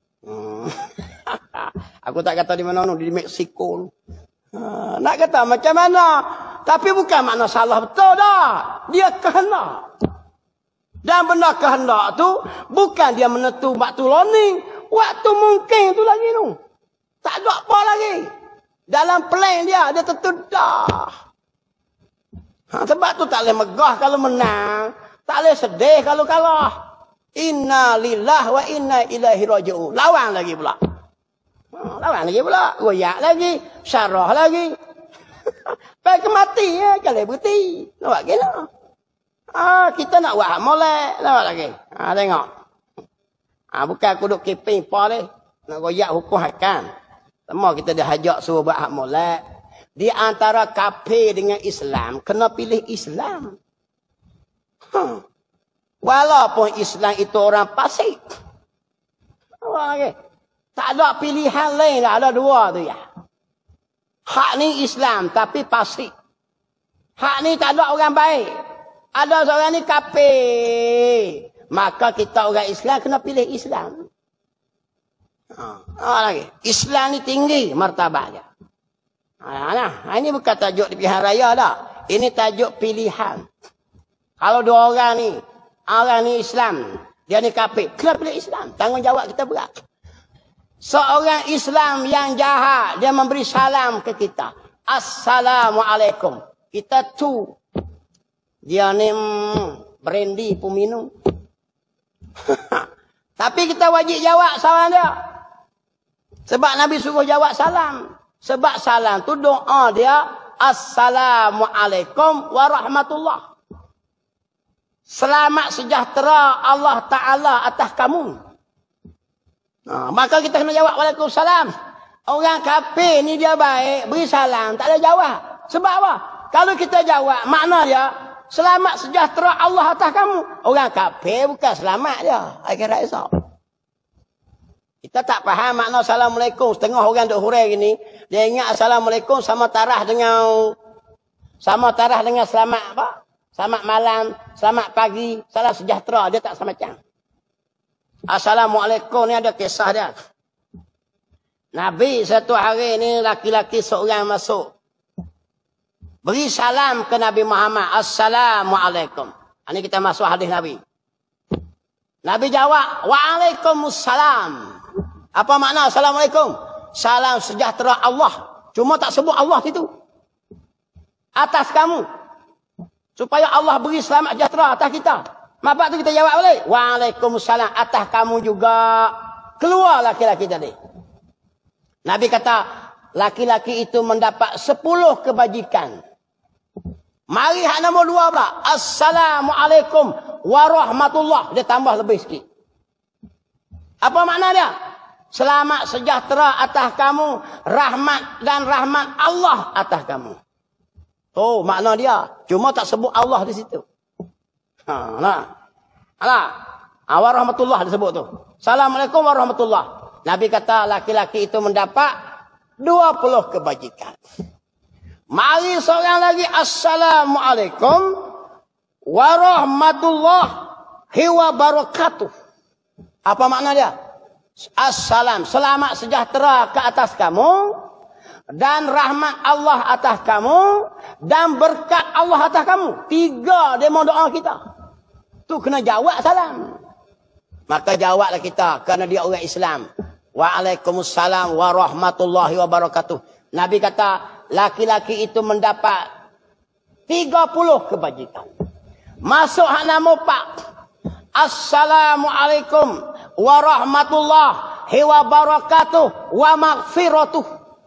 Aku tak kata di mana di Mexico. Nak kata macam mana? Tapi bukan makna salah betul dah. Dia kehendak. Dan benda kehendak tu bukan dia menentu waktu learning. Waktu mungkin tu lagi tu. Tak ada apa lagi. Dalam plan dia tentu dah. Sebab tu tak boleh megah kalau menang. Tak boleh sedih kalau kalah. Inna lillah wa inna ilaihi raji'un. Lawan lagi pula. Lawan lagi pula. Goyak lagi. Syarah lagi. Baik mati ya. Kalau berhenti. Nampak kena. Kita nak buat molek. Nampak lagi. Tengok. Bukan aku duduk keping apa ni. Nak goyak hukum hakam. Semua kita dah hajak suruh buat hak molek. Di antara kafir dengan Islam. Kena pilih Islam. Walaupun Islam itu orang fasik. Okay. Tak ada pilihan lain dah. Ada dua tu ya. Hak ni Islam tapi fasik. Hak ni tak ada orang baik. Ada seorang ni kafir. Maka kita orang Islam kena pilih Islam. Lagi. Islam ni tinggi martabatnya. Ini bukan tajuk di pilihan raya dah. Ini tajuk pilihan. Kalau dua orang ni Islam, dia ni kafir, kena pilih Islam. Tanggungjawab kita berat. Seorang Islam yang jahat, dia memberi salam ke kita. Assalamualaikum. Kita tu, dia ni brandy pun minum. Tapi kita wajib jawab salam dia. Sebab Nabi suruh jawab salam. Sebab salam tu doa dia. Assalamualaikum warahmatullah. Selamat sejahtera Allah Ta'ala atas kamu. Maka kita kena jawab Waalaikumsalam. Orang kafir ni dia baik, beri salam, tak ada jawab. Sebab apa? Kalau kita jawab, makna dia, selamat sejahtera Allah atas kamu. Orang kafir bukan selamat dia. Akhirat esok. Kita tak faham makna Assalamualaikum. Setengah orang duk hurai gini, dia ingat Assalamualaikum sama tarah dengan selamat apa? Selamat malam, selamat pagi, salam sejahtera. Dia tak sama macam. Assalamualaikum ni ada kisah dia. Nabi satu hari ni laki-laki seorang masuk. Beri salam ke Nabi Muhammad. Assalamualaikum. Ini kita masuk hadis Nabi. Nabi jawab, Waalaikumsalam. Apa makna Assalamualaikum? Salam sejahtera Allah. Cuma tak sebut Allah itu. Atas kamu. Supaya Allah beri selamat sejahtera atas kita. Maka tu kita jawab balik. Waalaikumsalam. Atas kamu juga. Keluar laki-laki tadi. Nabi kata, laki-laki itu mendapat 10 kebajikan. Mari hak nombor 2 pula. Assalamualaikum warahmatullah. Dia tambah lebih sikit. Apa makna dia? Selamat sejahtera atas kamu. Rahmat dan rahmat Allah atas kamu. Oh, makna dia. Cuma tak sebut Allah di situ. Warahmatullah disebut tu. Assalamualaikum warahmatullah. Nabi kata laki-laki itu mendapat 20 kebajikan. Mari seorang lagi. Assalamualaikum warahmatullahi wabarakatuh. Apa makna dia? Assalam. Selamat sejahtera ke atas kamu. Dan rahmat Allah atas kamu. Dan berkat Allah atas kamu. 3 demo doa kita. Tu kena jawab salam. Maka jawablah kita. Kerana dia orang Islam. Waalaikumsalam warahmatullahi wabarakatuh. Nabi kata. Laki-laki itu mendapat 30 kebajikan. Masuk hak nama 4. Assalamualaikum warahmatullahi wabarakatuh wa maghfiratuh.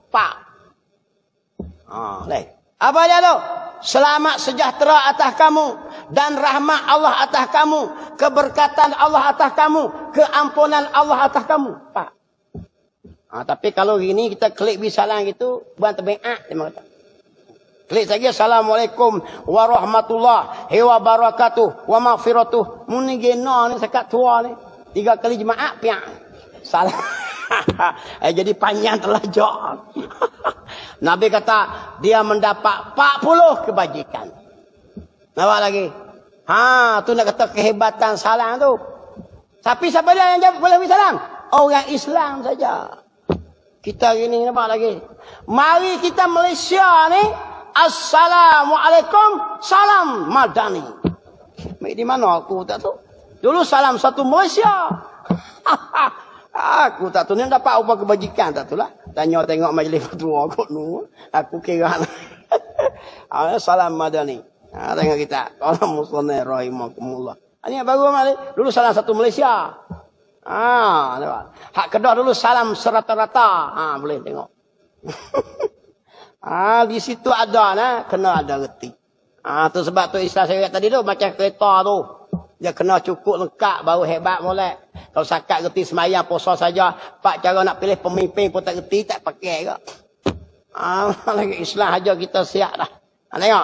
4. Apa dia tu? Selamat sejahtera atas kamu dan rahmat Allah atas kamu, keberkatan Allah atas kamu, keampunan Allah atas kamu. 4. Tapi kalau gini kita klik bisalang gitu, bukan terbeak. Klik saja Assalamualaikum warahmatullahi wabarakatuh wa maghfiratuh. Muni gena ni sekat tua ni. 3 kali jemaah piak. Salah. Jadi panjang telajak. Nabi kata dia mendapat 40 kebajikan. Nampak lagi? Tu nak kata kehebatan salam tu. Tapi siapa dia yang boleh salam? Orang Islam saja. Kita gini nampak lagi. Mari kita Malaysia ni. Assalamualaikum. Salam Madani. Di mana aku tak tahu. Dulu salam satu Malaysia. Aku tak tahu. Ni dapat apa kebajikan tak tahu lah. Tanya tengok majlis tua aku nu. Aku kira. Salam Madani. Tengok kita. Orang muslimah rahimakumullah. Ini baru mali. Dulu salam satu Malaysia. Hak kedua dulu salam serata-rata. Boleh tengok. Di situ ada nah, kena ada reti. Tu sebab tu istilah saya tadi tu macam kereta tu. Dia kena cukup lengkap baru hebat molek. Kalau sakat reti semayang puasa saja, pak cara nak pilih pemimpin pun tak reti, tak pakai ke. Lagi Islam aja kita siap dah. Tengok.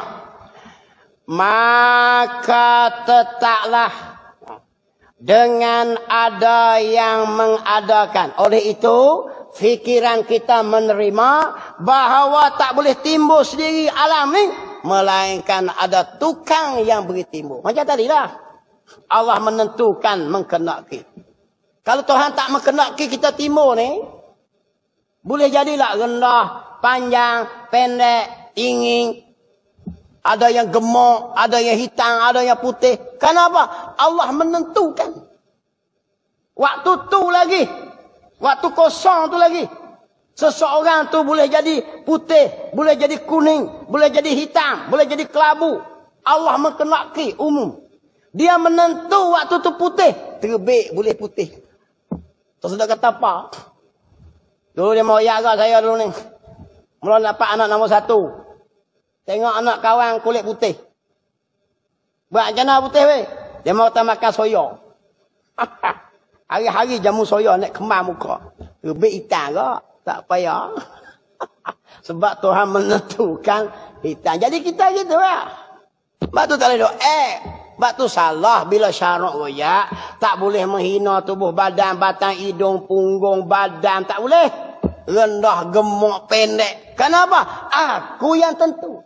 Maka tetaplah dengan ada yang mengadakan. Oleh itu, fikiran kita menerima bahawa tak boleh timbul sendiri alam ni. Melainkan ada tukang yang beri timbul. Macam tadi lah. Allah menentukan mengkenaki. Kalau Tuhan tak mengkenaki kita timbul ni. Boleh jadilah rendah, panjang, pendek, tinggi. Ada yang gemuk, ada yang hitam, ada yang putih. Kenapa? Allah menentukan. Waktu tu lagi. Waktu kosong tu lagi. Seseorang tu boleh jadi putih, boleh jadi kuning, boleh jadi hitam, boleh jadi kelabu. Allah menkenaki umum. Dia menentu waktu tu putih. Terbit boleh putih. Tu sudah kata apa? Dulu dia mau jaga saya dulu ni. Mula dapat anak nombor 1. Tengok anak kawan kulit putih. Buat macam mana putih weh? Dia mau makan soya. Hari-hari jamu soya nak kemar muka. Lebih hitam ke? Tak payah. Sebab Tuhan menentukan hitam. Jadi kita gitu lah. Sebab tu tak boleh doa. Sebab tu salah bila syarak royak. Tak boleh menghina tubuh badan, batang, hidung, punggung, badan. Tak boleh. Rendah, gemuk, pendek. Kenapa? Aku yang tentu.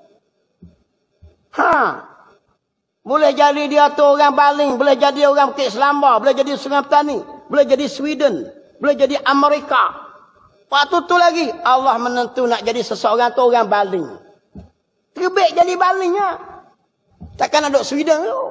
Boleh jadi dia tu orang Baling, boleh jadi orang Bukit Selamba, boleh jadi Sungai Petani, boleh jadi Sweden, boleh jadi Amerika. Waktu tu lagi Allah menentu nak jadi seseorang tu orang Baling. Terbaik jadi Balingnya. Takkan nak duduk Sweden tu.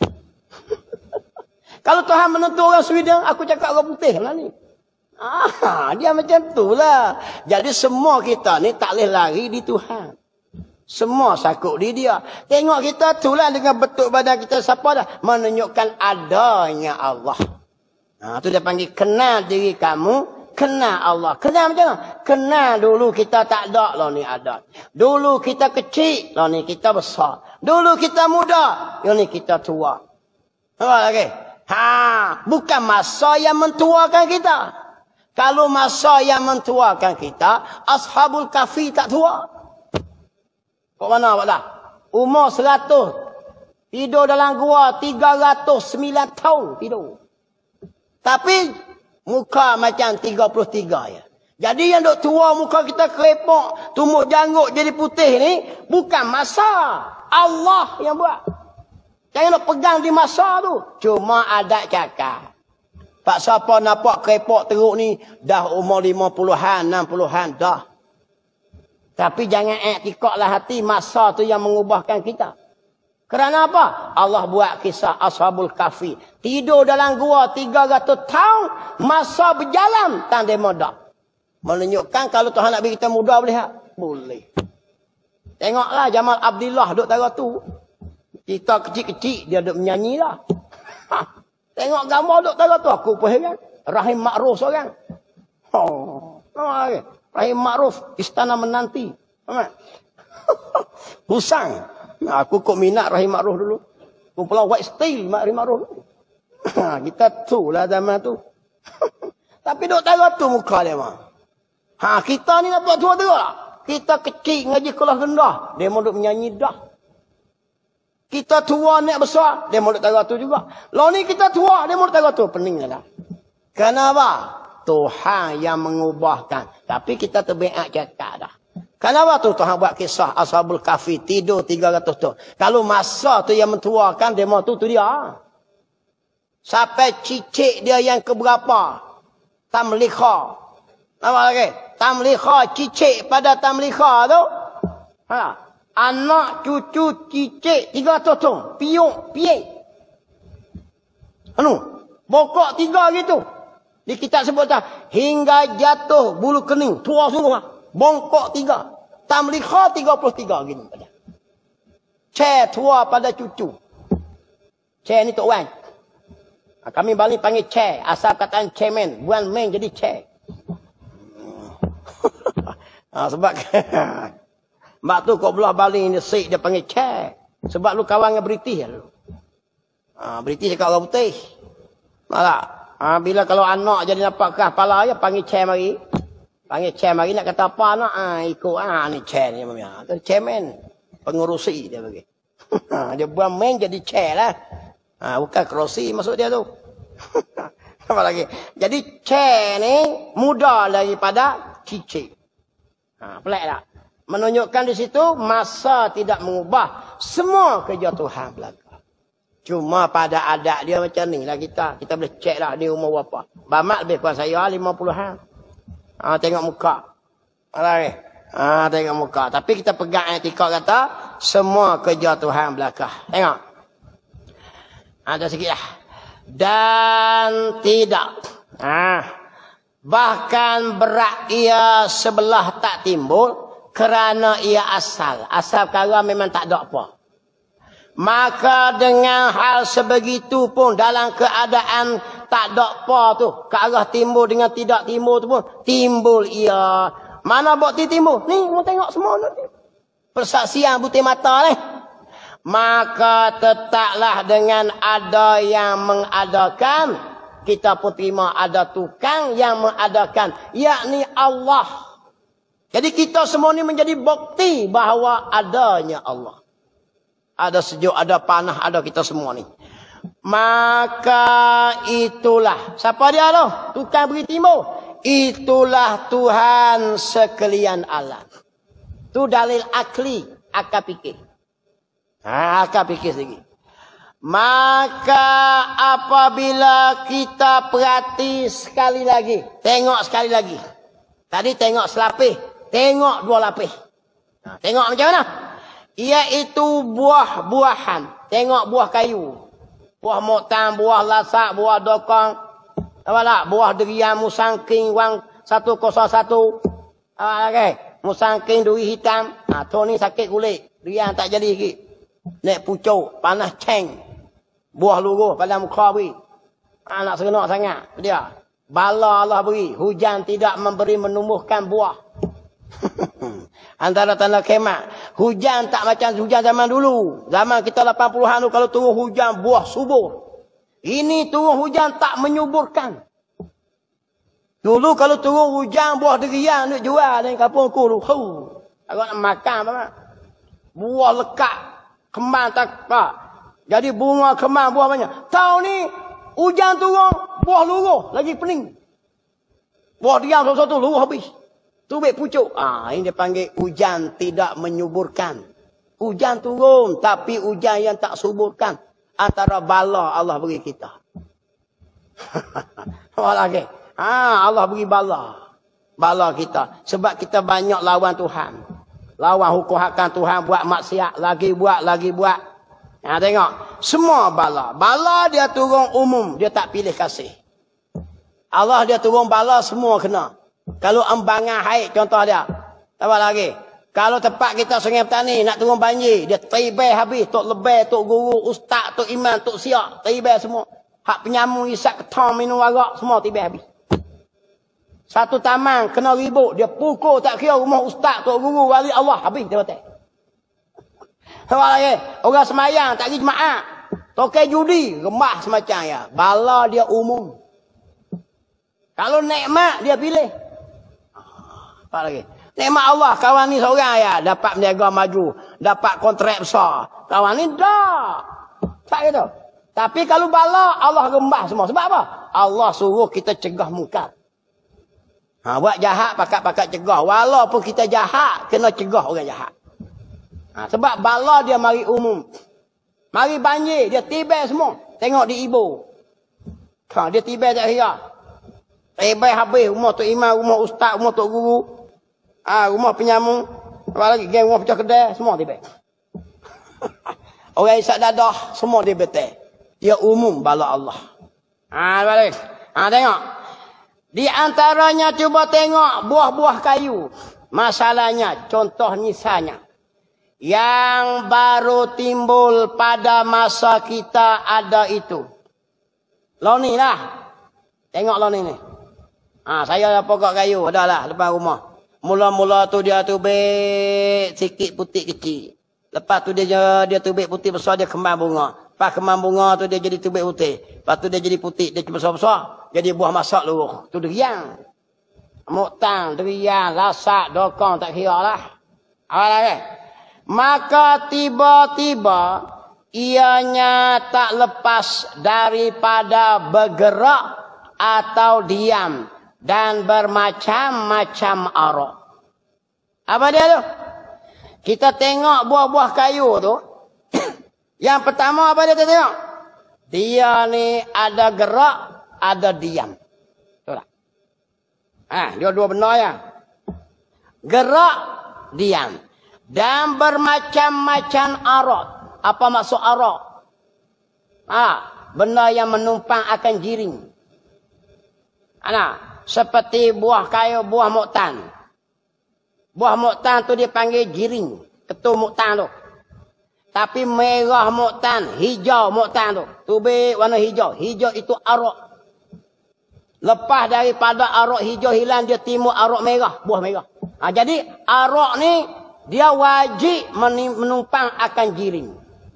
Kalau Tuhan menentu orang Sweden, aku cakap orang putih lah ni. Dia macam tu lah. Jadi semua kita ni tak boleh lari di Tuhan. Semua sakut di dia. Tengok kita tu lah dengan bentuk badan kita siapa dah. Menunjukkan adanya Allah. Tu dia panggil kenal diri kamu Kenal Allah. Kenal macam mana? Kenal dulu kita tak ada, lah ni ada. Dulu kita kecil, lah ni kita besar. Dulu kita muda, lah ni kita tua. Apa lagi? Bukan masa yang mentuakan kita. Kalau masa yang mentuakan kita, Ashabul Kahfi tak tua. Kok mana awak dah? Umur 100. Tidur dalam gua 309 tahun tidur. Tapi muka macam 33 ya. Jadi yang duk tua muka kita kerepok, tumbuh janggut jadi putih ni bukan masa. Allah yang buat. Jangan nak pegang di masa tu. Cuma adat cakap. Pak siapa nampak kerepok teruk ni dah umur 50-an, 60-an dah. Tapi jangan iktikadlah hati masa tu yang mengubahkan kita. Kerana apa? Allah buat kisah Ashabul Kahfi. Tidur dalam gua 300 tahun. Masa berjalan. Tak ada muda. Menunjukkan kalau Tuhan nak beri kita muda boleh tak? Boleh. Tengoklah Jamal Abdillah duduk taruh tu. Kita kecil-kecil dia duduk menyanyi lah. Tengok gambar duduk taruh tu. Aku pun heran. Rahim Ma'ruf seorang. Rahim Ma'ruf. Istana Menanti. Husang. Aku kok minat Rahim Ma'ruf dulu. Kumpulan White Steel Rahim Ma'ruf. Kita tu lah zaman tu. Tapi duk taruh tu muka dia mah. Kita ni nampak tua teruk lah. Kita kecil ngaji kelas rendah. Dia mau duk menyanyi dah. Kita tua naik besar. Dia mau duk taruh tu juga. Lalu ni kita tua. Dia mau duk taruh tu. Pening lah. Kenapa? Tuhan yang mengubahkan. Tapi kita terbiak cakap dah. Kenapa tu Tuhan buat kisah Ashabul Kahfi tidur 300 tahun. Kalau masa tu yang mentuakan demo tu dia. Sampai cicit dia yang keberapa? Tamlikha. Apa lagi? Tamlikha, cicit pada Tamlikha tu. Anak cucu cicit 300 tahun. Piuk, piek. Bokok 3 gitu. Di kitab sebut hingga jatuh bulu kening. Tua sungguh. Bongkok 3. Tamlikha 33 gini pada. Cek tua pada cucu. Cek ni Tok Wan. Kami Bali panggil cek. Asal kataan cemen. Bukan main jadi cek. Sebab mak tu kau belah Bali ni sik dia panggil cek. Sebab lu kawan dengan British lah. British cakap orang putih. Malah. Bila kalau anak jadi nampak kerah kepala ya panggil cek mari. Panggil chair mari nak kata apa nak? Ikut ni chair ni. Tu chairman. Pengurusi dia bagi. Dia buat main jadi chair lah. Bukan kerusi masuk dia tu. Apa lagi? Jadi chair ni muda daripada cicit. Pelik tak? Menunjukkan di situ masa tidak mengubah semua kerja Tuhan belaka. Cuma pada adat dia macam ni lah kita. Kita boleh cek lah dia umur berapa. Bamak lebih kurang saya 50-an. Tengok muka. Tengok muka. Tapi kita pegang etika kata, semua kerja Tuhan belakang. Tengok. Ada sikit lah. Dan tidak. Bahkan berat ia sebelah tak timbul, kerana ia asal. Asal perkara memang tak ada apa. Maka dengan hal sebegitu pun dalam keadaan tak ada apa tu. Ke arah timbul dengan tidak timbul tu pun. Timbul ia. Mana bukti timbul? Ni, mau tengok semua nanti. Persaksian putih mata ni. Maka tetaplah dengan ada yang mengadakan. Kita pun terima ada tukang yang mengadakan. Yakni Allah. Jadi kita semua ni menjadi bukti bahawa adanya Allah. Ada sejuk, ada panah, ada kita semua ni. Maka itulah. Siapa dia tu? Tukang beri timbul. Itulah Tuhan sekalian alam. Tu dalil akli. Akal fikir. Akal fikir sedikit. Maka apabila kita perhati sekali lagi. Tengok sekali lagi. Tadi tengok selapis. Tengok 2 lapis. Tengok macam mana? Iaitu buah-buahan. Tengok buah kayu. Buah moktan, buah lasak, buah dokong. Apa tak? Buah durian, musangking, wang 101. Okay. Musangking, duri hitam. Tu ni sakit kulit. Durian tak jadi lagi. Nek pucuk, panas ceng. Buah luruh pada muka beri. Nak serenok sangat. Dia. Bala Allah beri. Hujan tidak memberi menumbuhkan buah. Antara tanda kiamat. Hujan tak macam hujan zaman dulu. Zaman kita 80-an tu kalau turun hujan buah subur. Ini turun hujan tak menyuburkan. Dulu kalau turun hujan buah durian nak jual di kampung aku tu. Aku nak makan apa? Buah lekat. Kembang tak apa. Jadi bunga kembang buah banyak. Tahun ni hujan turun buah luruh lagi pening. Buah diam satu-satu luruh habis. Tubik pucuk. Ini dia panggil hujan tidak menyuburkan. Hujan turun tapi hujan yang tak suburkan. Antara bala Allah beri kita. Apa lagi? Allah beri bala. Bala kita. Sebab kita banyak lawan Tuhan. Lawan hukum hakam Tuhan buat maksiat. Lagi buat. Tengok. Semua bala. Bala dia turun umum. Dia tak pilih kasih. Allah dia turun bala semua kena. Kalau embangan haid contoh dia. Apa lagi? Kalau tempat kita Sungai Petani nak turun banjir. Dia teribay habis. Tok lebay, tok guru, ustaz, tok imam, tok siak. Teribay semua. Hak penyamu, isap ketam, minum arak. Semua teribay habis. Satu taman kena ribut. Dia pukul tak kira rumah ustaz, tok guru, wali Allah. Habis dia batal. Apa lagi? Orang semayang tak pergi jemaah. Tokai judi. Remah semacam ya. Bala dia umum. Kalau nikmat dia pilih. Apa lagi? Nikmat Allah. Kawan ni seorang ya. Dapat berniaga maju. Dapat kontrak besar. Kawan ni dah. Tak gitu. Tapi kalau bala Allah rembah semua. Sebab apa? Allah suruh kita cegah mungkar. Buat jahat pakat-pakat cegah. Walaupun kita jahat, kena cegah orang jahat. Sebab bala dia mari umum. Mari banjir, dia tibai semua. Tengok di ibu. Dia tibai tak kira. Tibai habis. Rumah tok imam, rumah ustaz, rumah tok guru. Rumah penyamu. Apa lagi? Geng rumah pecah kedai. Semua tibai. Orang isap dadah. Semua dia betul. Dia umum bala Allah. Balik. Tengok. Di antaranya cuba tengok buah-buah kayu. Masalahnya, contoh misalnya. Yang baru timbul pada masa kita ada itu. Loni lah. Tengok loni ni. Saya ada pokok kayu. Ada lah depan rumah. Mula-mula tu dia tubik sikit putih kecil. Lepas tu dia tubik putih besar, dia kembang bunga. Lepas kembang bunga tu dia jadi tubik putih. Lepas tu dia jadi putih, dia besar-besar. Jadi buah masak luruh. Tu durian. Muktang, durian, lasak, dokong, tak kira lah. Apa lagi? Maka tiba-tiba ianya tak lepas daripada bergerak atau diam dan bermacam-macam arah. Apa dia tu? Kita tengok buah-buah kayu tu. Yang pertama apa dia tengok? Dia ni ada gerak, ada diam. Betul tak? Dia dua benda ya. Gerak, diam. Dan bermacam-macam arat. Apa maksud arat? Benda yang menumpang akan jiring. Seperti buah kayu, buah muktan. Buah muktan tu dia panggil jiring. Ketua muktan tu. Tapi merah muktan, hijau muktan tu. Tubik warna hijau. Hijau itu arak. Lepas daripada arak hijau hilang, dia timbul arak merah. Buah merah. Jadi arak ni, dia wajib menumpang akan jiring.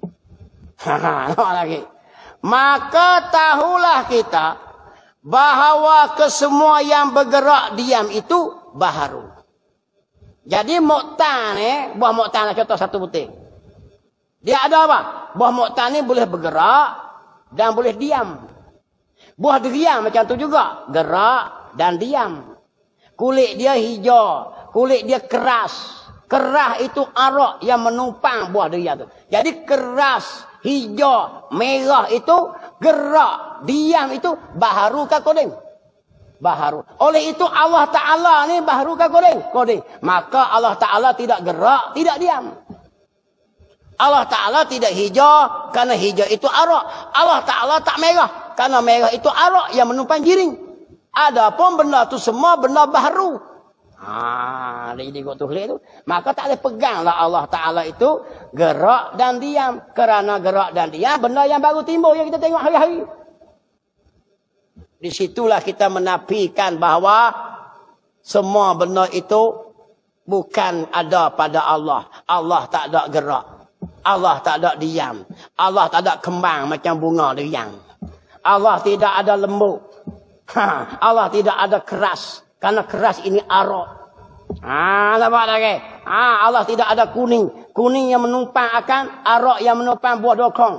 Lagi. Maka tahulah kita bahawa kesemua yang bergerak diam itu baharu. Jadi muktan buah muktan lah contoh satu butir. Dia ada apa? Buah muktan ni boleh bergerak dan boleh diam. Buah durian macam tu juga. Gerak dan diam. Kulit dia hijau. Kulit dia keras. Keras itu arak yang menumpang buah durian tu. Jadi keras, hijau, merah itu gerak, diam itu baharu ke koding? Baharu. Oleh itu Allah Ta'ala ni baharu ke koding? Koding. Maka Allah Ta'ala tidak gerak, tidak diam. Allah Ta'ala tidak hijau, kerana hijau itu arak. Allah Ta'ala tak merah, kerana merah itu arak yang menumpang jiring. Adapun benda tu semua benda baharu. Jadi kau tulis tu. Maka tak boleh peganglah Allah Ta'ala itu gerak dan diam. Kerana gerak dan diam benda yang baru timbul yang kita tengok hari-hari. Di situlah kita menafikan bahawa semua benda itu bukan ada pada Allah. Allah tak ada gerak. Allah tak ada diam. Allah tak ada kembang macam bunga riang. Allah tidak ada lembut. Allah tidak ada keras. Karena keras ini arak. Nampak lagi? Allah tidak ada kuning. Kuning yang menumpang akan arak yang menumpang buah dokong.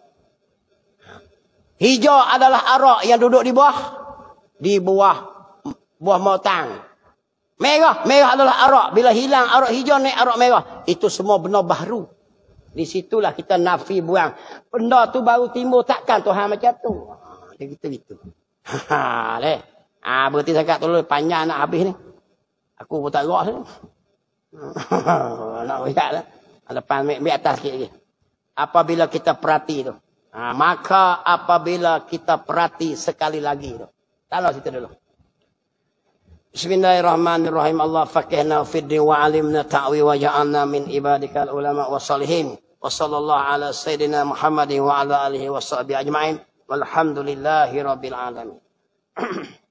Hijau adalah arak yang duduk di buah matang. Merah adalah arak. Bila hilang arak hijau, naik arak merah. Itu semua benda baru. Di situlah kita nafi buang. Benda tu baru timbul, takkan Tuhan macam tu. Dia gitu-gitu. Berarti sangat tu panjang nak habis ni. Aku pun tak gerak ni. Nak lihat lah. Lepas ambil atas sikit lagi. Apabila kita perhati tu. Maka apabila kita perhati sekali lagi tu. Tahu situ dulu. Bismillahirrahmanirrahim. Allah faqihna fid-din wa alimna ta'wi wa ja'alna min ibadikal ulama wa salihin. Wa sallallahu ala sayyidina Muhammadin wa ala alihi wa sahbihi ajma'in. Walhamdulillahi rabbil alamin.